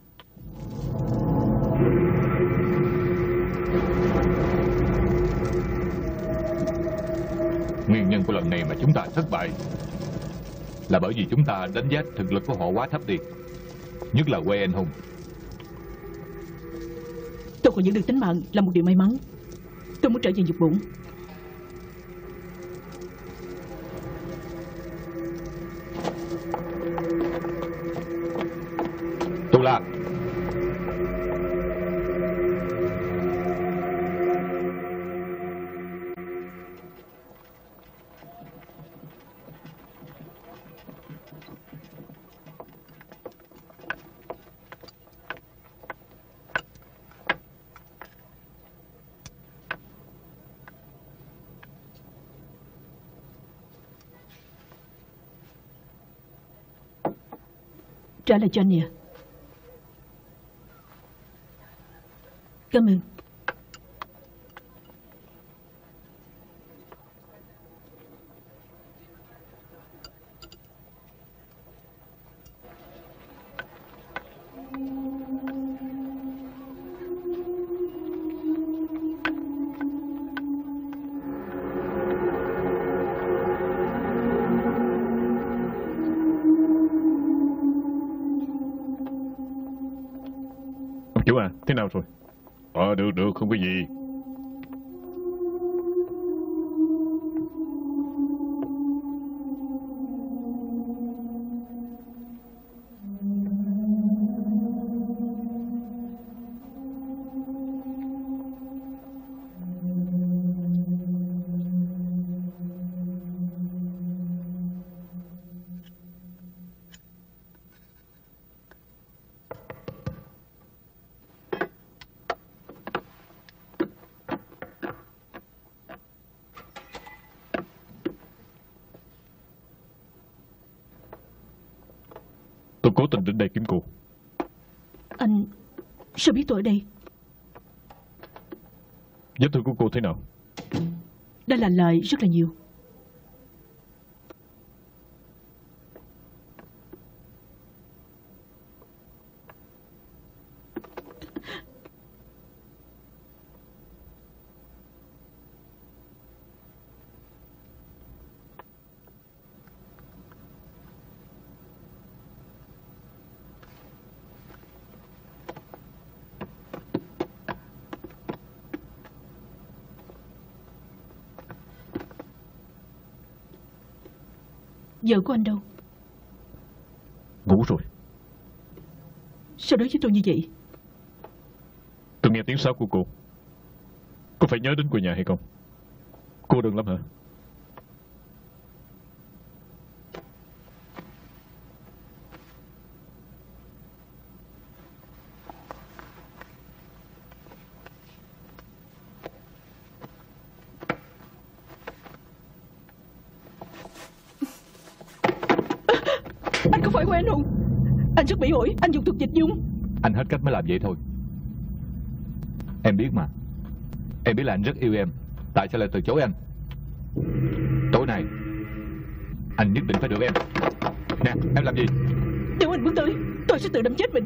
Nguyên nhân của lần này mà chúng ta thất bại là bởi vì chúng ta đánh giá thực lực của họ quá thấp đi. Nhất là quê anh Hùng. Tôi còn giữ được tính mạng là một điều may mắn. Tôi muốn trở về dục bổn. Tu La, trả lại cho anh nè. Cảm ơn. Ông chủ à, thế nào rồi? Được, không có gì. Tôi cố tình đến đây kiếm cô. Anh sao biết tôi ở đây? Vết thương của cô thế nào? Đã lành lại rất là nhiều. Vợ của anh đâu? Ngủ rồi. Sao đối với tôi như vậy? Tôi nghe tiếng sáo của cô. Có phải nhớ đến quê nhà hay không? Cô đơn lắm hả? Anh không phải của anh Hùng. Anh rất bị ổi. Anh dùng thuật dịch dung. anh hết cách mới làm vậy thôi. Em biết mà. Em biết là anh rất yêu em. Tại sao lại từ chối anh? Tối nay anh nhất định phải được em. Nè, em làm gì? Nếu anh bước tới, tôi sẽ tự đâm chết mình.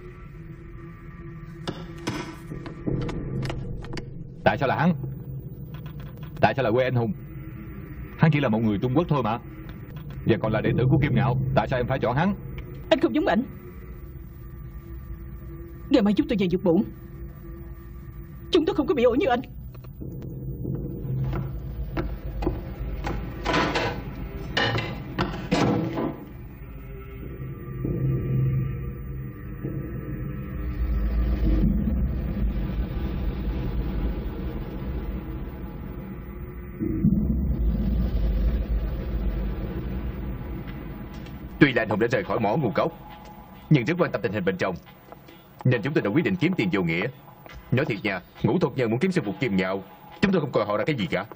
Tại sao là hắn? Tại sao là quê anh Hùng? Hắn chỉ là một người Trung Quốc thôi mà. Và còn là đệ tử của Kim Ngạo. Tại sao em phải chọn hắn? Anh không giống ảnh. Ngày mai chúng tôi về dục bổn. Chúng tôi không có bị ổi như anh. Tuy là anh Hùng đã rời khỏi mỏ nguồn cốc, nhưng rất quan tâm tình hình bên trong, nên chúng tôi đã quyết định kiếm tiền vô nghĩa. Nói thiệt nha, Ngũ Thục Nhân muốn kiếm sư phục kim nhạo, chúng tôi không coi họ là cái gì cả.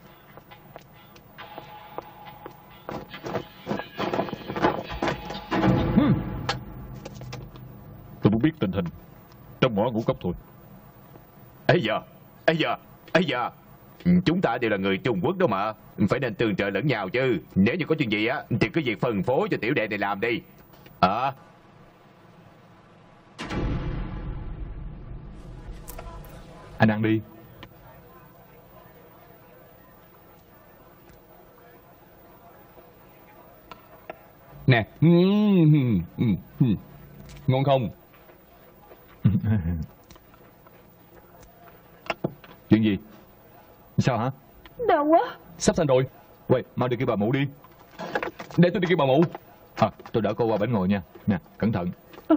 Tôi muốn biết tình hình trong mỏ ngũ cốc thôi. Ây da, chúng ta đều là người Trung Quốc đó mà, phải nên tương trợ lẫn nhau chứ. Nếu như có chuyện gì á thì cứ việc phân phối cho tiểu đệ này làm đi. Anh ăn đi. Nè. Ngon không? Chuyện gì? Sao hả? Đau quá. Sắp xong rồi. Quay, mau đi kêu bà mụ đi. Để tôi đi kêu bà mụ. Tôi đỡ cô qua bển ngồi nha. Nè, cẩn thận.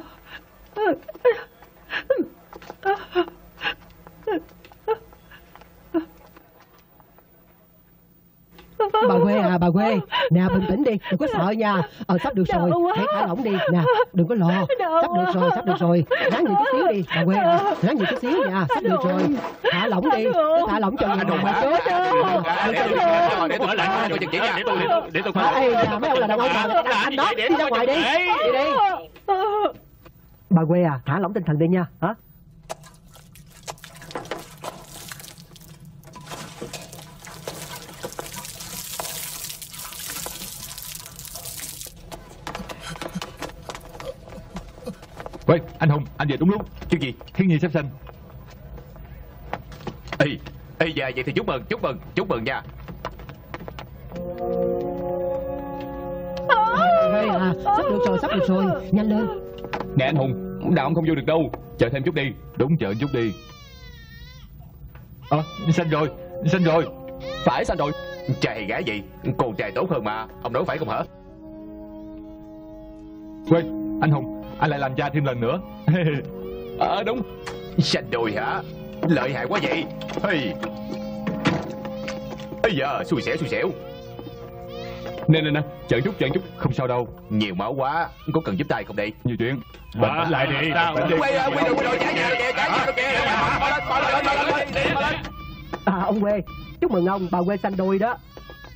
Bà quê à, bà quê. Nè, bình tĩnh đi, đừng có sợ nha. Sắp được rồi, hãy thả lỏng đi. Nè, đừng có lo. Sắp được rồi. Ráng nhiều chút xíu đi, bà quê à. Ráng nhiều chút xíu nha, sắp được rồi. Thả lỏng đi, thả lỏng cho người bà chết. Để tôi lại cho chị nha. Để tôi mấy ông là đàn ông mà. Anh đó, đi ra ngoài đi. Đi đi. Bà quê à, thả lỏng tinh thần đi nha. Hả? Quay, anh Hùng, anh về đúng lúc. Chuyện gì? Thiên Nhi sắp sinh. Ây da, vậy thì chúc mừng nha. Quê à, sắp được rồi, nhanh lên. Nè anh Hùng, đàn ông không vô được đâu. Chờ thêm chút đi. Đúng, chờ chút đi. Sinh rồi. Phải sinh rồi. Trai gái gì? Con trai tốt hơn mà. Ông nói phải không hả? Quay, anh Hùng, anh lại làm cha thêm lần nữa. Đúng. Sanh đôi hả? Lợi hại quá vậy. Ây da, xui xẻo. Nè, chờ chút. Không sao đâu. Nhiều máu quá, có cần giúp tay không đây? Nhiều chuyện. Bình lại đi. Quay rồi, Ông quê, chúc mừng ông, bà quê sanh đôi đó.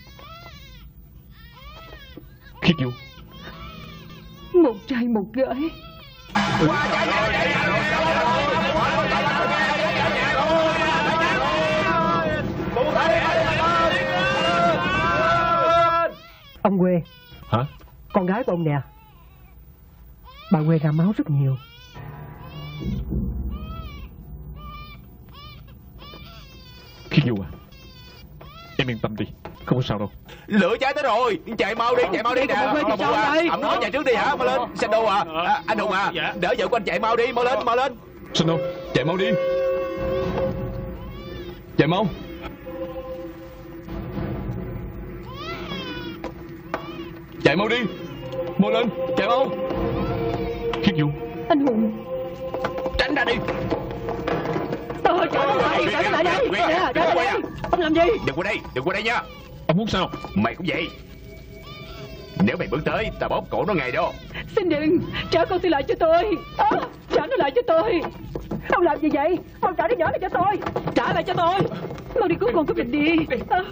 Khiết vô. Một trai một gái. Ông quê. Hả? Con gái của ông nè. Bà quê ra máu rất nhiều. Khiết Du à, em yên tâm đi, không có sao đâu. Lửa cháy tới rồi, chạy mau đi nè. Ông nói chạy trước đi hả? Mau lên. Sanh đô à, anh Hùng à, đỡ vợ của anh chạy mau đi, mau lên. Sanh đô, chạy mau đi. Chạy mau. Chạy mau đi. Mau lên, chạy mau. Khiết Du. Anh Hùng, tránh ra đi. Trở lại đây. Ông làm gì? Đừng qua đây nha. Ông muốn sao? Mày cũng vậy. Nếu mày bước tới, tao bóp cổ nó ngay đó. Xin đừng, trả con tôi lại cho tôi. Trả nó lại cho tôi. Ông làm gì vậy? Ông trả đứa nhỏ này cho tôi. Trả lại cho tôi. Mau đi cứu con của mình đi.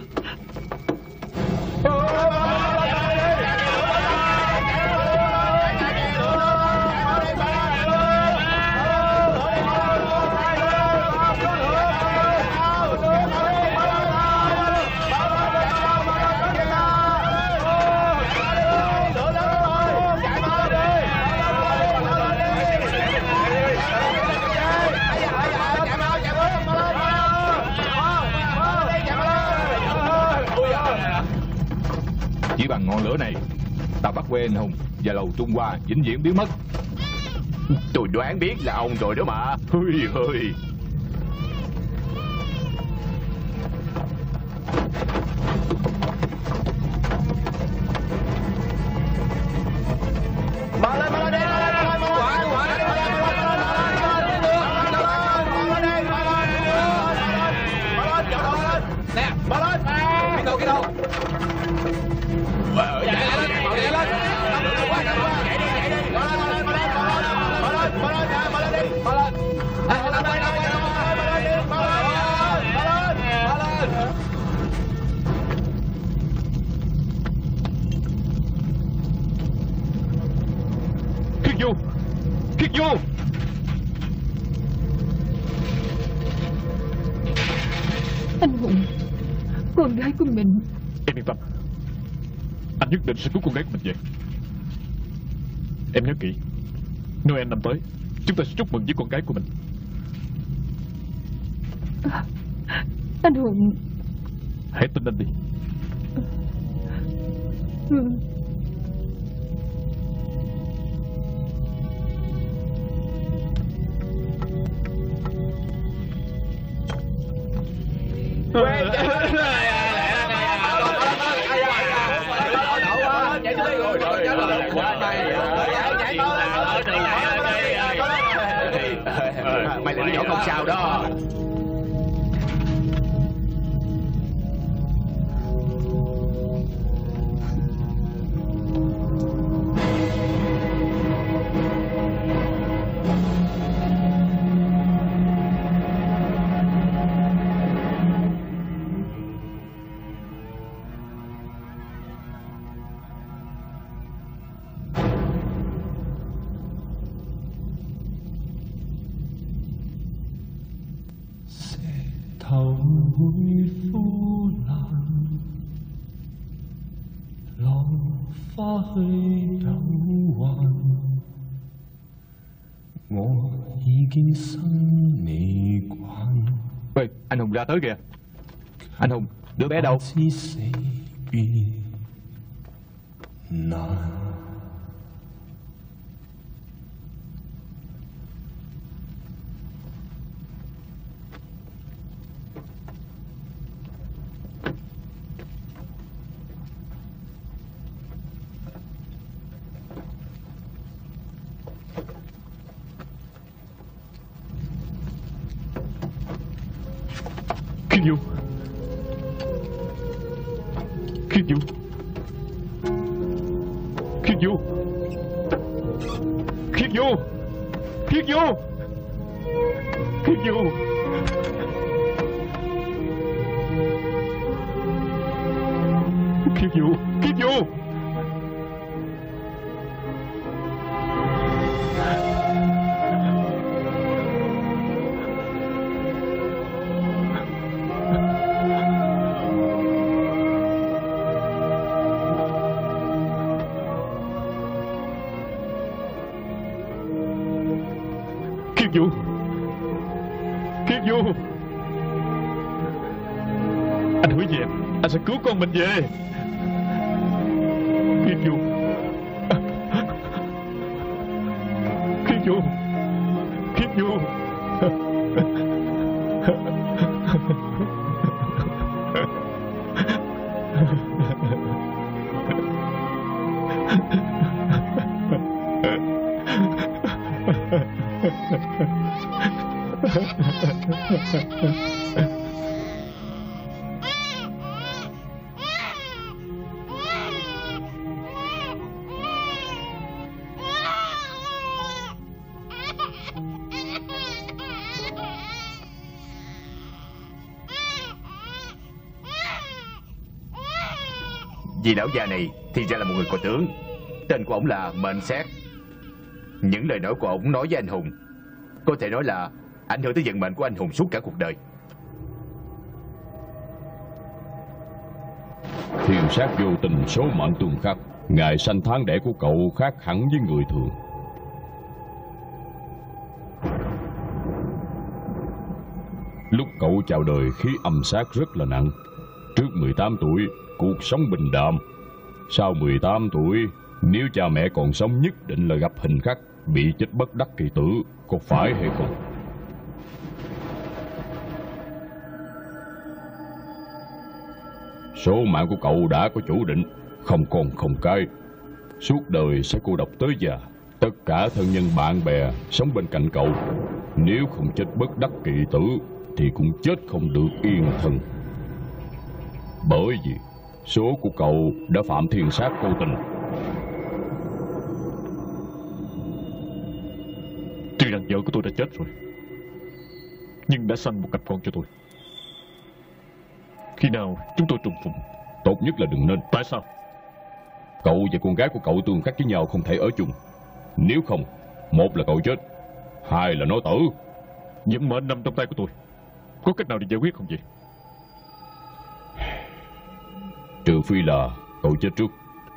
Chỉ bằng ngọn lửa này, ta bắt quê anh Hùng và lầu Trung Hoa vĩnh viễn biến mất. Tôi đoán biết là ông rồi đó mà. Du, Khiết Du. Anh Hùng, con gái của mình. Em yên tâm, anh nhất định sẽ cứu con gái của mình về. Em nhớ kỹ, Noel năm tới chúng ta sẽ chúc mừng với con gái của mình. Anh Hùng, hãy tin anh đi. Mày là đứa nhỏ không sao đó. 頭會枯爛，浪花去有還，我已經生你慣。 Ê, anh Hùng ra tới kìa. Anh Hùng, đứa bé đâu? Khiết Du, Khiết Du, Khiết Du, Khiết Du, Khiết Du, Khiết Du, Khiết Du, Khiết Du. Khiết Du, Khiết Du, anh hứa về, anh sẽ cứu con mình về. Khiết Du, Khiết Du, Khiết Du. Vì lão già này thì ra là một người có tướng. Tên của ổng là Mệnh Xét. Những lời nói của ổng nói với anh Hùng có thể nói là ảnh hưởng tới vận mệnh của anh Hùng suốt cả cuộc đời. Thiên sát vô tình số mệnh tương khắc. Ngày sanh tháng đẻ của cậu khác hẳn với người thường. Lúc cậu chào đời khí âm sát rất là nặng. Trước 18 tuổi cuộc sống bình đạm. Sau 18 tuổi nếu cha mẹ còn sống nhất định là gặp hình khắc bị chết bất đắc kỳ tử. Có phải hay không? Số mạng của cậu đã có chủ định, không con không cái. Suốt đời sẽ cô độc tới già. Tất cả thân nhân bạn bè sống bên cạnh cậu, nếu không chết bất đắc kỳ tử thì cũng chết không được yên thân. Bởi vì số của cậu đã phạm thiên sát vô tình. Tuy rằng vợ của tôi đã chết rồi, nhưng đã sanh một cặp con cho tôi. Khi nào chúng tôi trùng phùng? Tốt nhất là đừng nên. Tại sao? Cậu và con gái của cậu tương khắc với nhau không thể ở chung. Nếu không, một là cậu chết, hai là nó tử. Vận mệnh nằm trong tay của tôi. Có cách nào để giải quyết không vậy? Trừ phi là cậu chết trước.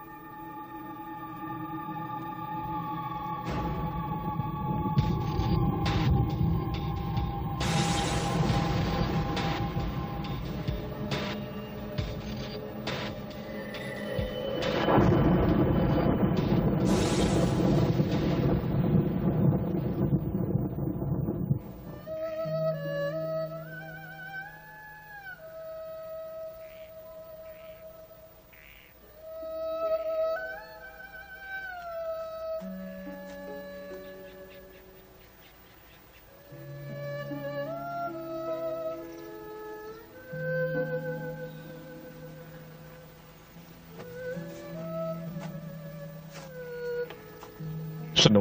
Sano,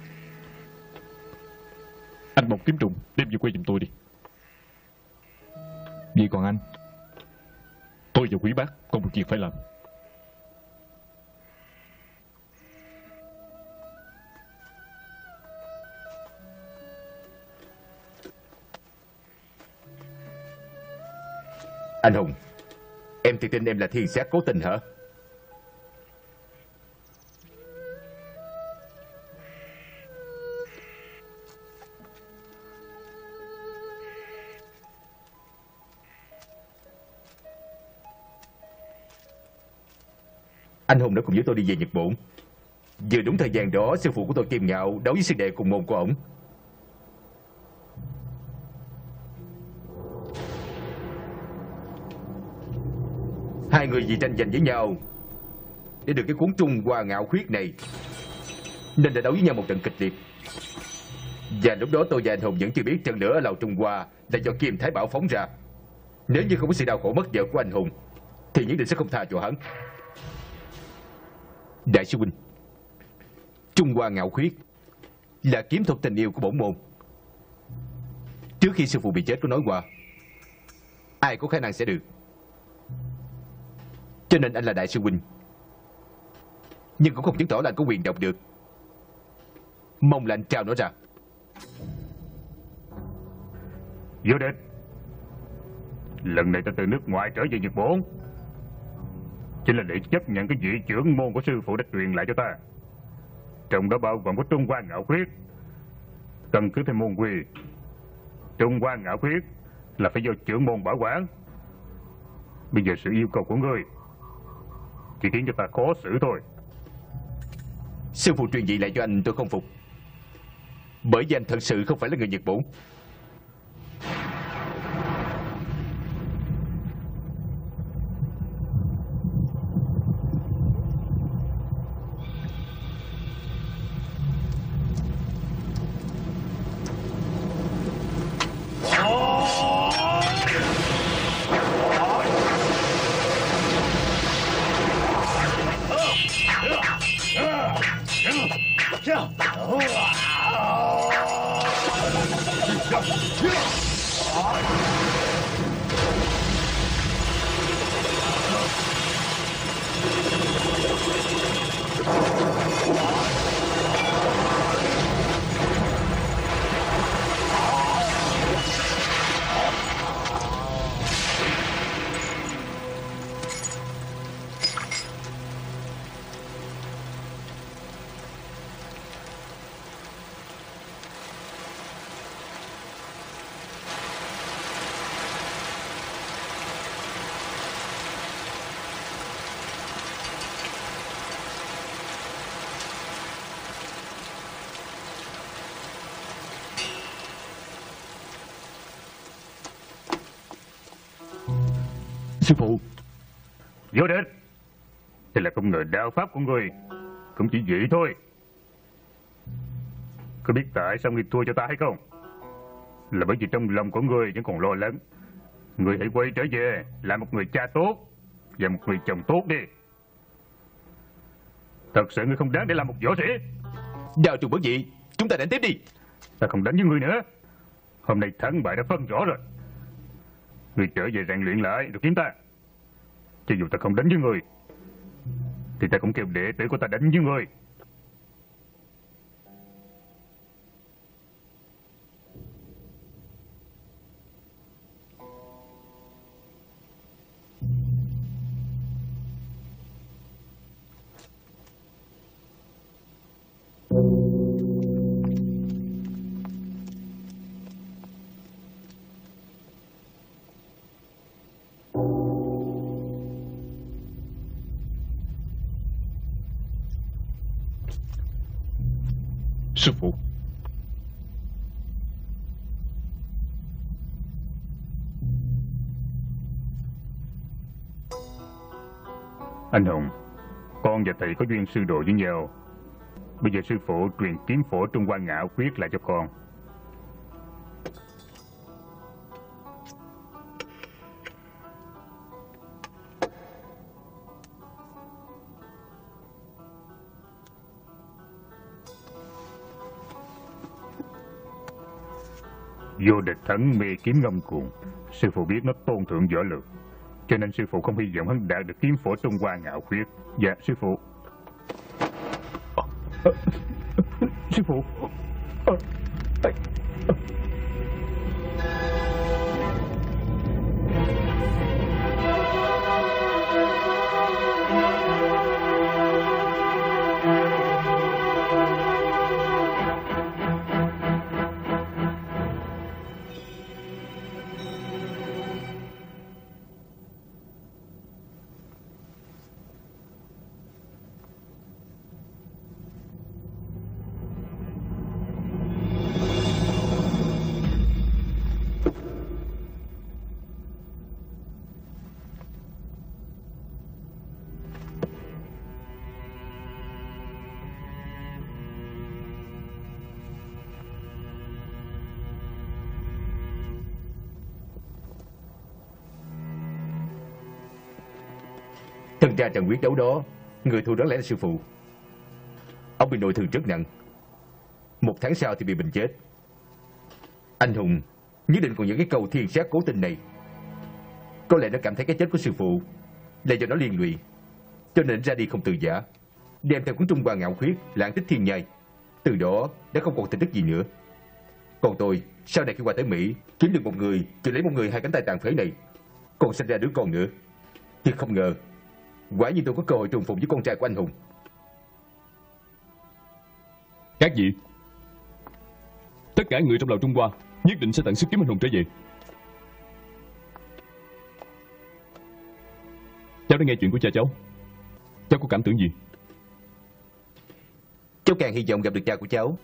anh một kiếm trùng đem về quê giùm tôi đi. Vì còn anh? Tôi và Quý Bác còn một việc phải làm. Anh Hùng, em thì tin em là thiên sát cố tình hả? Anh Hùng đã cùng với tôi đi về Nhật Bổn. Vừa đúng thời gian đó, sư phụ của tôi Kim Ngạo đấu với sư đệ cùng môn của ổng. Hai người vì tranh giành với nhau để được cái cuốn Trung Hoa Ngạo Khuyết này nên đã đấu với nhau một trận kịch liệt. Và lúc đó tôi và anh Hùng vẫn chưa biết trận lửa ở lầu Trung Hoa là do Kim Thái Bảo phóng ra. Nếu như không có sự đau khổ mất vợ của anh Hùng thì nhất định sẽ không tha cho hắn. Đại sư huynh, Trung Hoa Ngạo Khuyết là kiếm thuật tình yêu của bổn môn. Trước khi sư phụ bị chết có nói qua, ai có khả năng sẽ được. Cho nên anh là đại sư huynh, nhưng cũng không chứng tỏ là anh có quyền đọc được. Mong là anh trao nó ra. Vô địch, lần này ta từ nước ngoài trở về Nhật Bổn chính là để chấp nhận cái vị trưởng môn của sư phụ đã truyền lại cho ta, trong đó bao gồm có Trung Hoa Ngạo Khuyết. Căn cứ theo môn quy, Trung Hoa Ngạo Khuyết là phải do trưởng môn bảo quản. Bây giờ sự yêu cầu của ngươi chỉ khiến cho ta khó xử thôi. Sư phụ truyền dị lại cho anh tôi không phục, bởi vì anh thật sự không phải là người Nhật Bổn. Sư phụ. Vô địch, đây là công nghệ đạo pháp của người, cũng chỉ vậy thôi. Có biết tại sao ngươi thua cho ta hay không? Là bởi vì trong lòng của ngươi vẫn còn lo lắng. Ngươi hãy quay trở về làm một người cha tốt và một người chồng tốt đi. Thật sự ngươi không đáng để làm một võ sĩ. Đạo trùng bất dị, chúng ta đánh tiếp đi. Ta không đánh với ngươi nữa. Hôm nay thắng bại đã phân rõ rồi. Ngươi trở về rèn luyện lại rồi kiếm ta. Cho dù ta không đánh với ngươi thì ta cũng kêu đệ tử của ta đánh với ngươi. Sư phụ. Anh Hùng, con và thầy có duyên sư đồ với nhau. Bây giờ sư phụ truyền kiếm phổ Trung Hoa Ngạo Quyết lại cho con. Vô địch thắng mê kiếm ngâm cuồng. Sư phụ biết nó tôn thượng võ lược, cho nên sư phụ không hy vọng hắn đạt được kiếm phổ Trung Hoa Ngạo Quyết. Dạ sư phụ. Sư phụ. Thân ra trận quyết đấu đó, người thua đáng lẽ là sư phụ. Ông bị nội thương rất nặng, 1 tháng sau thì bị bệnh chết. Anh Hùng nhất định còn những cái câu thiên sát cố tình này. Có lẽ nó cảm thấy cái chết của sư phụ là do nó liên lụy, cho nên ra đi không từ giã, đem theo cuốn Trung Hoa Ngạo Quyết, lãng tích thiên nhai. Từ đó đã không còn tin tức gì nữa. Còn tôi, sau này khi qua tới Mỹ, kiếm được một người, chỉ lấy một người 2 cánh tay tàn phế này, còn sinh ra đứa con nữa. Nhưng không ngờ, quả nhiên tôi có cơ hội trùng phùng với con trai của anh Hùng. Các vị, tất cả người trong lầu Trung Hoa nhất định sẽ tận sức kiếm anh Hùng trở về. Cháu đã nghe chuyện của cha cháu, cháu có cảm tưởng gì? Cháu càng hy vọng gặp được cha của cháu.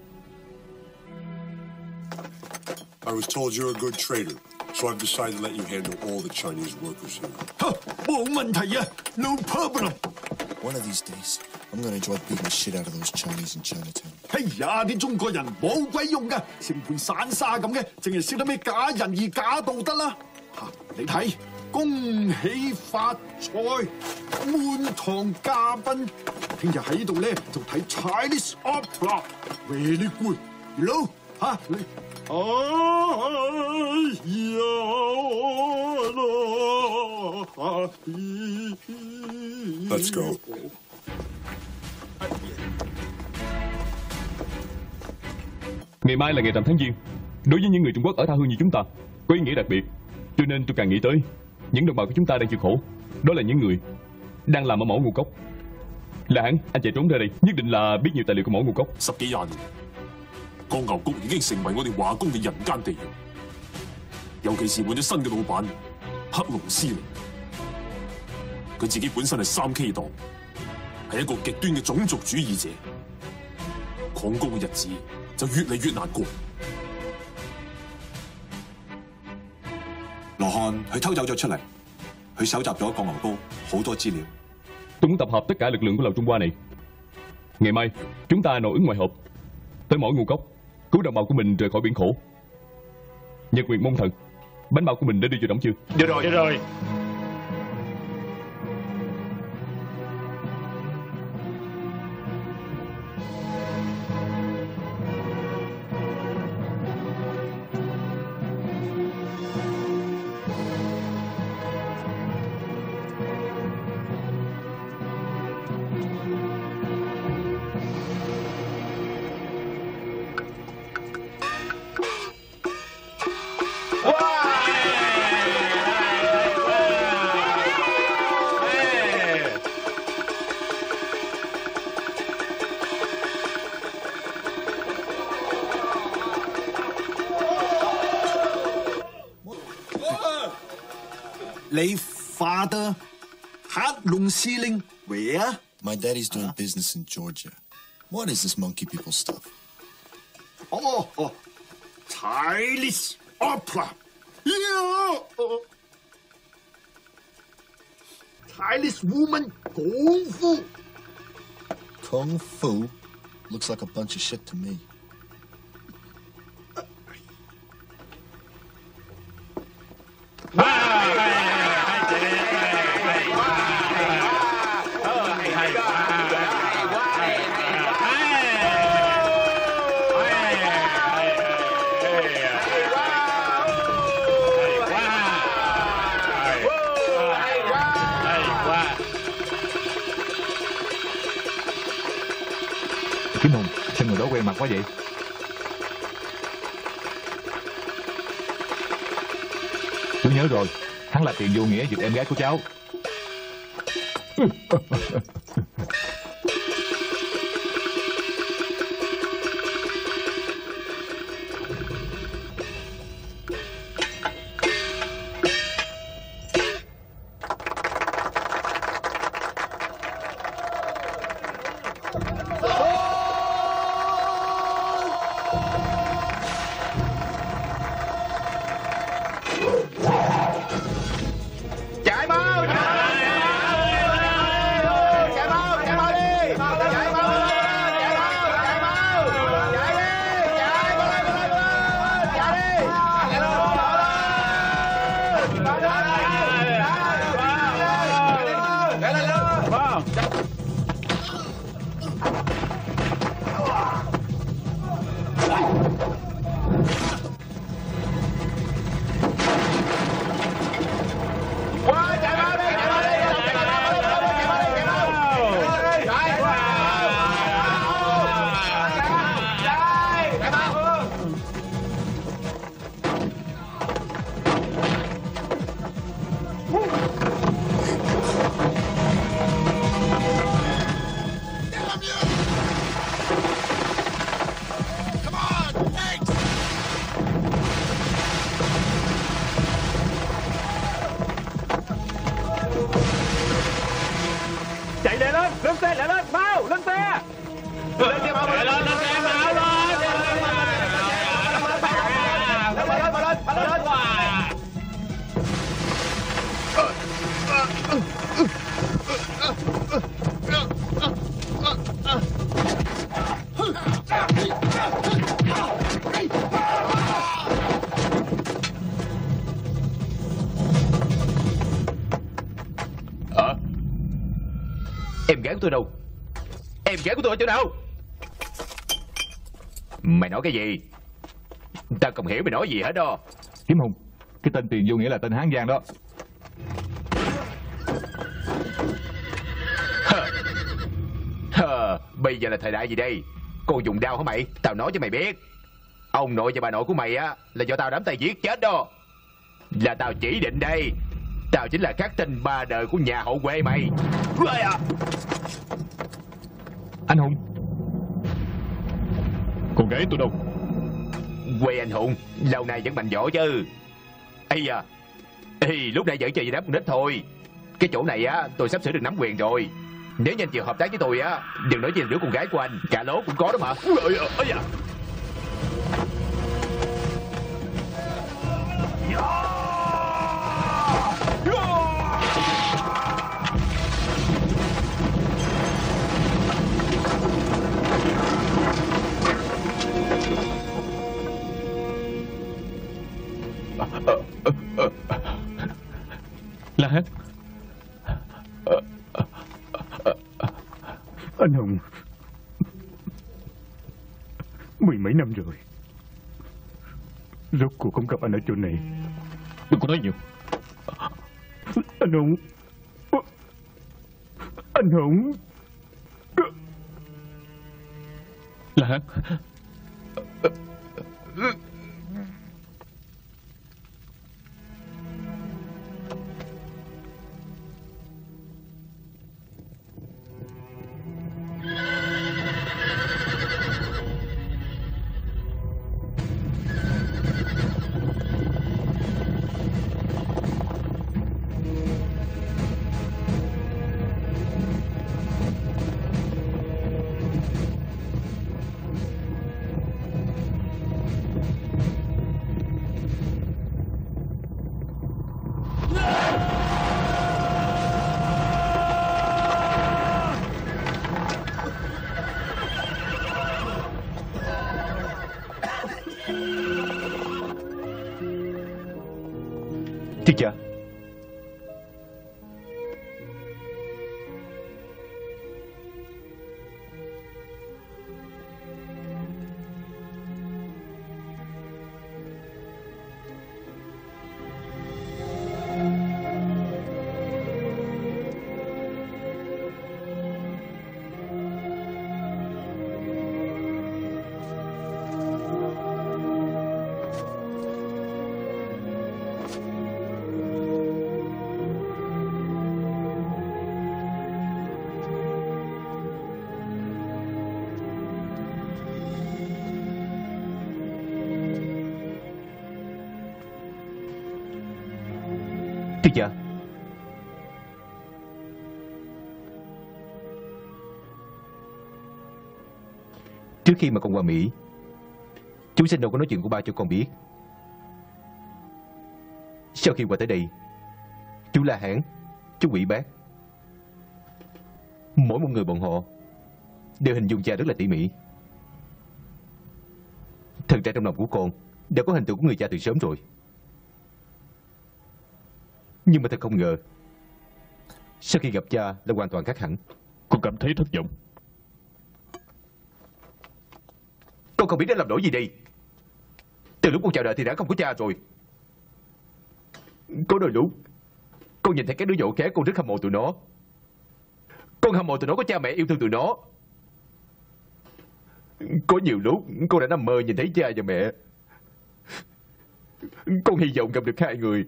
I was told you're a good trader, so I've decided to let you handle all the Chinese workers here. 冇問題啊 ，no problem。 One of these days, I'm gonna enjoy beating the shit out of those Chinese in Chinatown. 哎呀，啲中國人冇鬼用噶，成盤散沙咁嘅，淨係識得咩假仁義假道德啦。你睇，恭喜發財，滿堂嘉賓，聽日喺度咧就睇 Chinese opera，very good，you know 嚇你。 Let's go. Ngày mai là ngày rằm tháng Giêng. Đối với những người Trung Quốc ở tha hương như chúng ta, có ý nghĩa đặc biệt. Cho nên tôi càng nghĩ tới những đồng bào của chúng ta đang chịu khổ. Đó là những người đang làm ở mỏ ngũ cốc. Là hắn, anh chạy trốn ra đây, nhất định là biết nhiều tài liệu của mỏ ngũ cốc. 10幾20年，鋼牛谷已經成為我哋華工嘅人間地獄。尤其是換咗新嘅老闆黑龍司令，佢自己本身係3K 黨，係一個極端嘅種族主義者。礦工嘅日子就越嚟越難過。 羅漢佢偷走咗出嚟，佢搜集咗鋼牛膏好多資料。 Tôi muốn tập hợp tất cả lực lượng của lầu Trung Hoa này. Ngày mai chúng ta nội ứng ngoại hợp tới mỏ ngũ cốc, cứu đồng bào của mình rời khỏi biển khổ. Nhật Nguyệt Môn Thần, bánh bao của mình đã đưa vô đóng chưa? Được rồi. Được rồi. 你 father 黑龍司令 where? My daddy's doing business in Georgia. What is this monkey people stuff? Chinese opera. Yeah. Chinese woman kung fu. Kung fu looks like a bunch of shit to me. Kiếm Hùng, sao người đó quen mặt quá vậy? Tôi nhớ rồi, hắn là tiền vô nghĩa giật em gái của cháu. Chạy lẹ lên, lên xe, lẹ lên, mau, lên xe. Lên xe mau, lên xe mau lên. Em gái của tôi đâu? Em gái của tôi ở chỗ nào? Mày nói cái gì? Tao không hiểu mày nói gì hết đó. Kiếm Hùng, cái tên tiền vô nghĩa là tên Hán Giang đó. Bây giờ là thời đại gì đây? Con dùng đao hả mày? Tao nói cho mày biết, ông nội và bà nội của mày á là do tao đám tay giết chết đó. Là tao chỉ định đây. Tao chính là khắc tinh ba đời của nhà hậu quê mày. Anh Hùng, con gái tôi đâu? Quê anh Hùng lâu nay vẫn mạnh võ chứ. Ây da, lúc nãy vẫn chơi với đám con nít thôi. Cái chỗ này á tôi sắp sửa được nắm quyền rồi. Nếu như anh chịu hợp tác với tôi á, đừng nói với đứa con gái của anh, cả lố cũng có đó mà. Ây da. Là hết. Anh Hùng, mười mấy năm rồi, rốt cuộc không gặp anh ở chỗ này. Đừng có nói nhiều. Anh Hùng, anh Hùng. Là hết. Thưa cha, thưa cha, trước khi mà con qua Mỹ, chú xin đâu có nói chuyện của ba cho con biết. Sau khi qua tới đây, chú la hán, chú quỷ bác, mỗi một người bọn họ đều hình dung cha rất là tỉ mỉ. Thật ra trong lòng của con đã có hình tượng của người cha từ sớm rồi. Nhưng mà thật không ngờ, sau khi gặp cha là hoàn toàn khác hẳn. Con cảm thấy thất vọng. Con không biết đã làm lỗi gì đây. Từ lúc con chào đời thì đã không có cha rồi. Có đôi lúc con nhìn thấy các đứa nhỏ khác, con rất hâm mộ tụi nó. Con hâm mộ tụi nó có cha mẹ yêu thương tụi nó. Có nhiều lúc con đã nằm mơ nhìn thấy cha và mẹ. Con hy vọng gặp được hai người.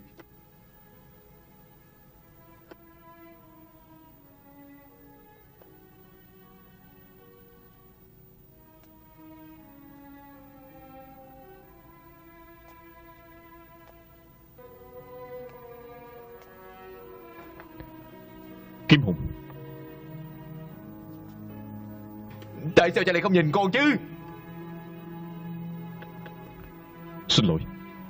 Kim Hùng, tại sao cha lại không nhìn con chứ? xin lỗi.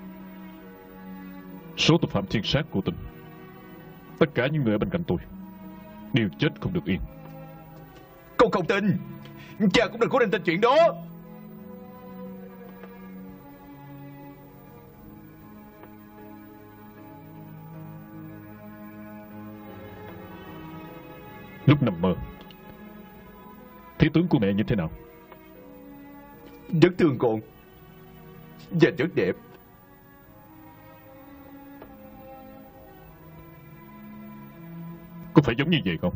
Số tội phạm thiên sát của tình, tất cả những người ở bên cạnh tôi đều chết không được yên. Con không tin. Cha cũng đừng có nên tin chuyện đó. Lúc nằm mơ, thế tướng của mẹ như thế nào? Rất thương con và rất đẹp. Có phải giống như vậy không?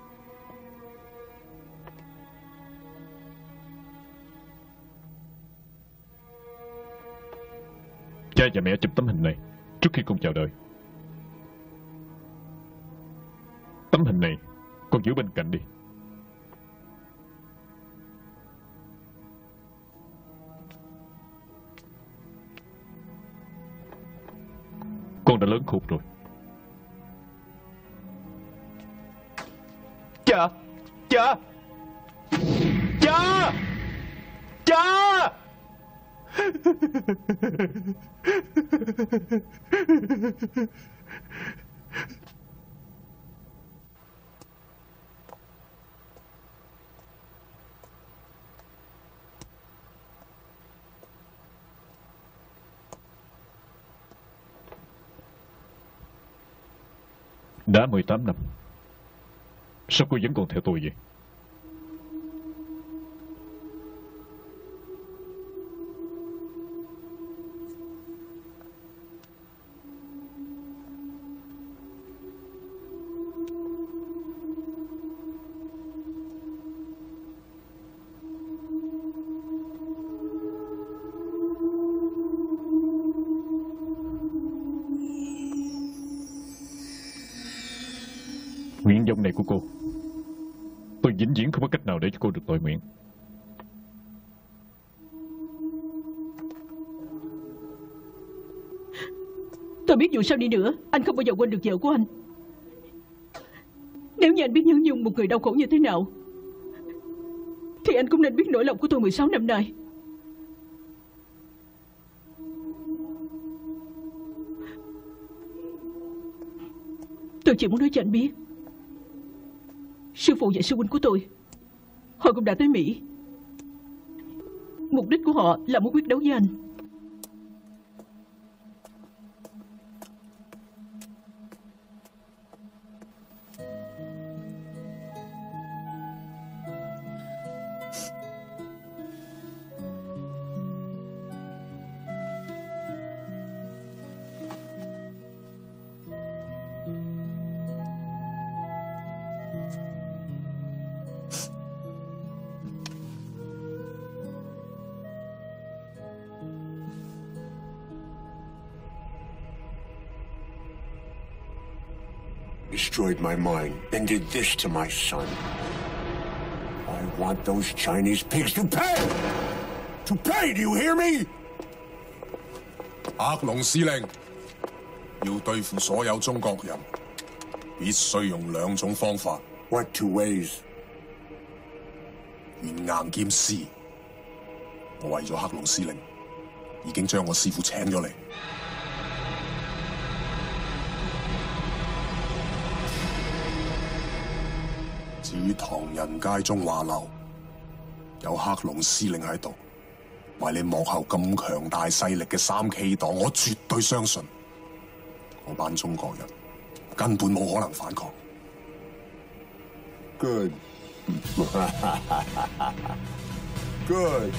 Cha và mẹ chụp tấm hình này trước khi con chào đời. Tấm hình này con giữ bên cạnh đi. Con đã lớn khôn rồi. Cha! Cha! Cha! Cha! Đã 18 năm, sao cô vẫn còn theo tôi vậy? Nguyện vọng này của cô, tôi vĩnh viễn không có cách nào để cho cô được tội nguyện. Tôi biết dù sao đi nữa, anh không bao giờ quên được vợ của anh. Nếu như anh biết nhớ nhung một người đau khổ như thế nào, thì anh cũng nên biết nỗi lòng của tôi 16 năm nay. Tôi chỉ muốn nói cho anh biết, sư phụ và sư huynh của tôi, họ cũng đã tới Mỹ. Mục đích của họ là muốn quyết đấu với anh. destroyed my mind, then did this to my son. I want those Chinese pigs to pay! To pay, do you hear me? 黑龍司令要對付所有中國人，必須用2種方法。 What 2 ways？ 軟硬兼施。我為咗黑龍司令，已經將我師傅請咗嚟。至於唐人街中華樓，有黑龍司令喺度，為你幕後咁強大勢力嘅3K 黨，我絕對相信嗰班中國人根本冇可能反抗。 Good. Good.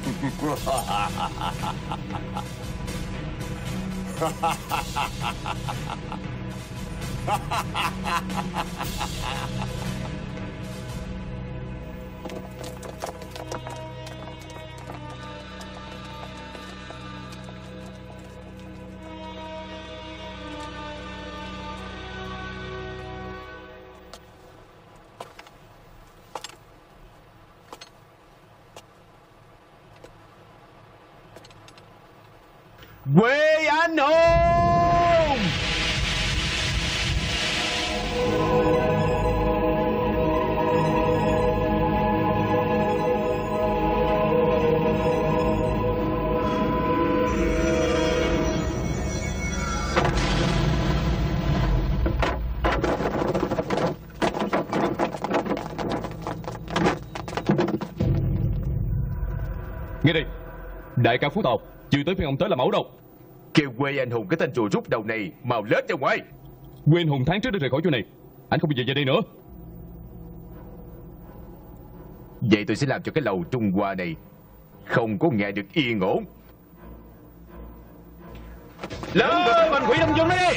Quê anh hùng. Nghe đi, đại ca Phú Tàu chưa tới phiên ông tới làm mẫu đâu. Kêu quê anh hùng cái tên rùa rút đầu này mau lết ra ngoài. Quê anh hùng tháng trước đã rời khỏi chỗ này, anh không bao giờ về đây nữa. Vậy tôi sẽ làm cho cái lầu Trung Hoa này không có ngày được yên ổn. Lên mình quỷ đông dung đi.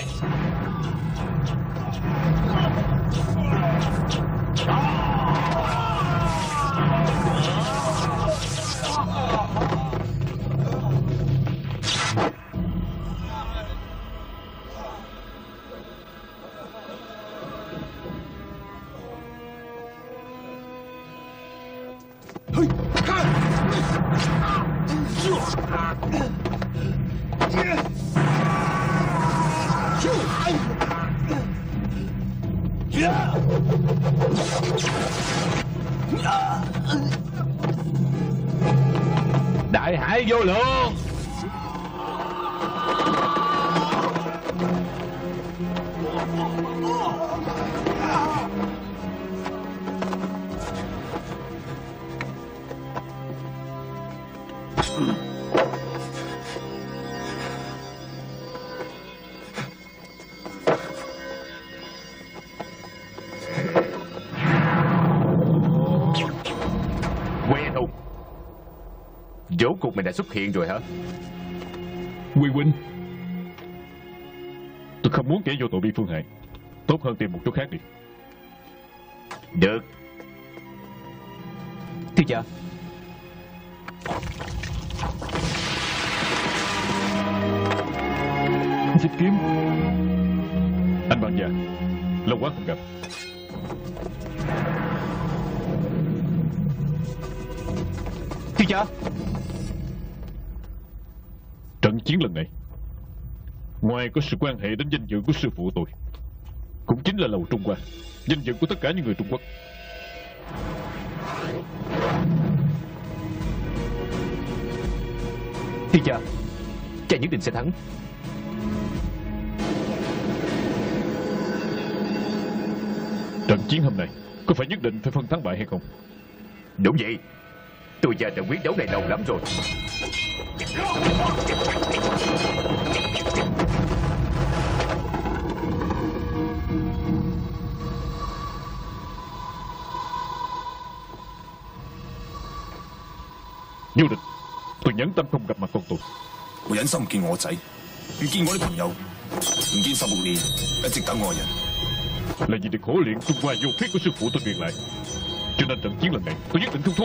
Đại hải vô lượng. Rốt cuộc mình đã xuất hiện rồi hả? Quy huynh, tôi không muốn kẻ vô tội bị phương hại. Tốt hơn tìm một chỗ khác đi. Được. Thưa cha. Xích kiếm. Anh bạn già, lâu quá không gặp. Thưa cha. Trận chiến lần này, ngoài có sự quan hệ đến danh dự của sư phụ tôi, cũng chính là lầu Trung Hoa, danh dự của tất cả những người Trung Quốc. Thưa cha, cha nhất định sẽ thắng. Trận chiến hôm nay có phải nhất định phải phân thắng bại hay không? Đúng vậy. Tôi và trận quyết đấu này lâu lắm rồi. Vô Địch, tôi nhẫn tâm không gặp mặt con tôi. 我忍心唔見我仔，唔見我啲朋友，唔見16年一直等我嘅人。 Là vì được khổ luyện Trung Hoa vô thuyết của sư phụ tôi truyền lại, cho nên trận chiến lần này tôi nhất định không thua.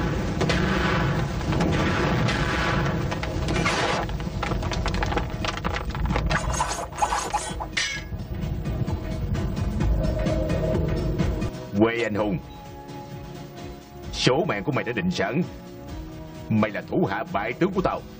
anh hùng. Số mạng của mày đã định sẵn. Mày là thủ hạ bại tướng của tao.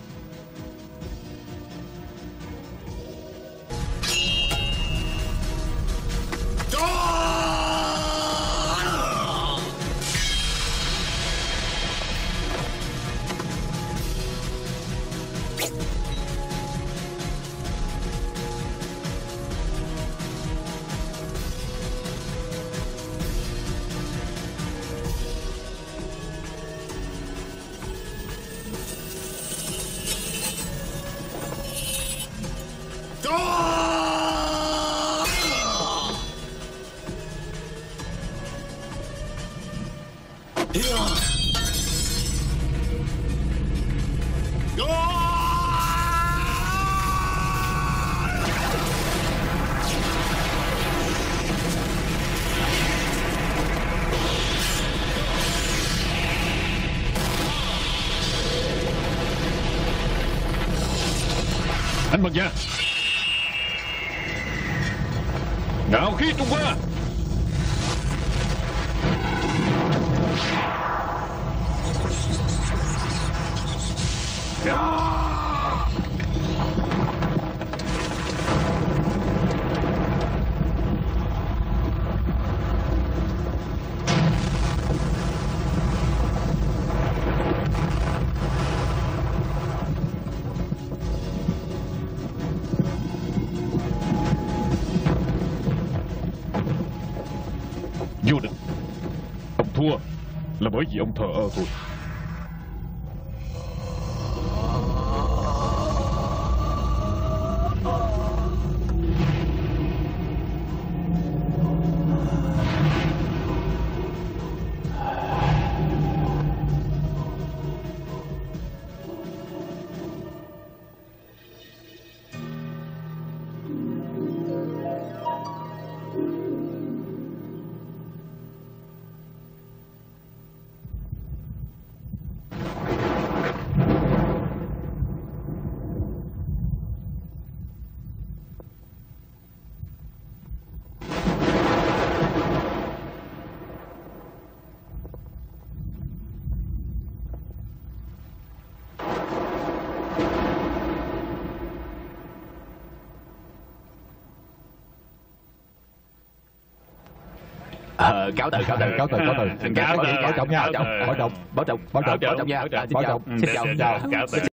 Anh Bằng Gia, ngạo khí Trung Hoa. Vô Địch, ông thua là bởi vì ông thờ ơ thôi. Cáo từ nha. Bảo trọng nha. Xin chào.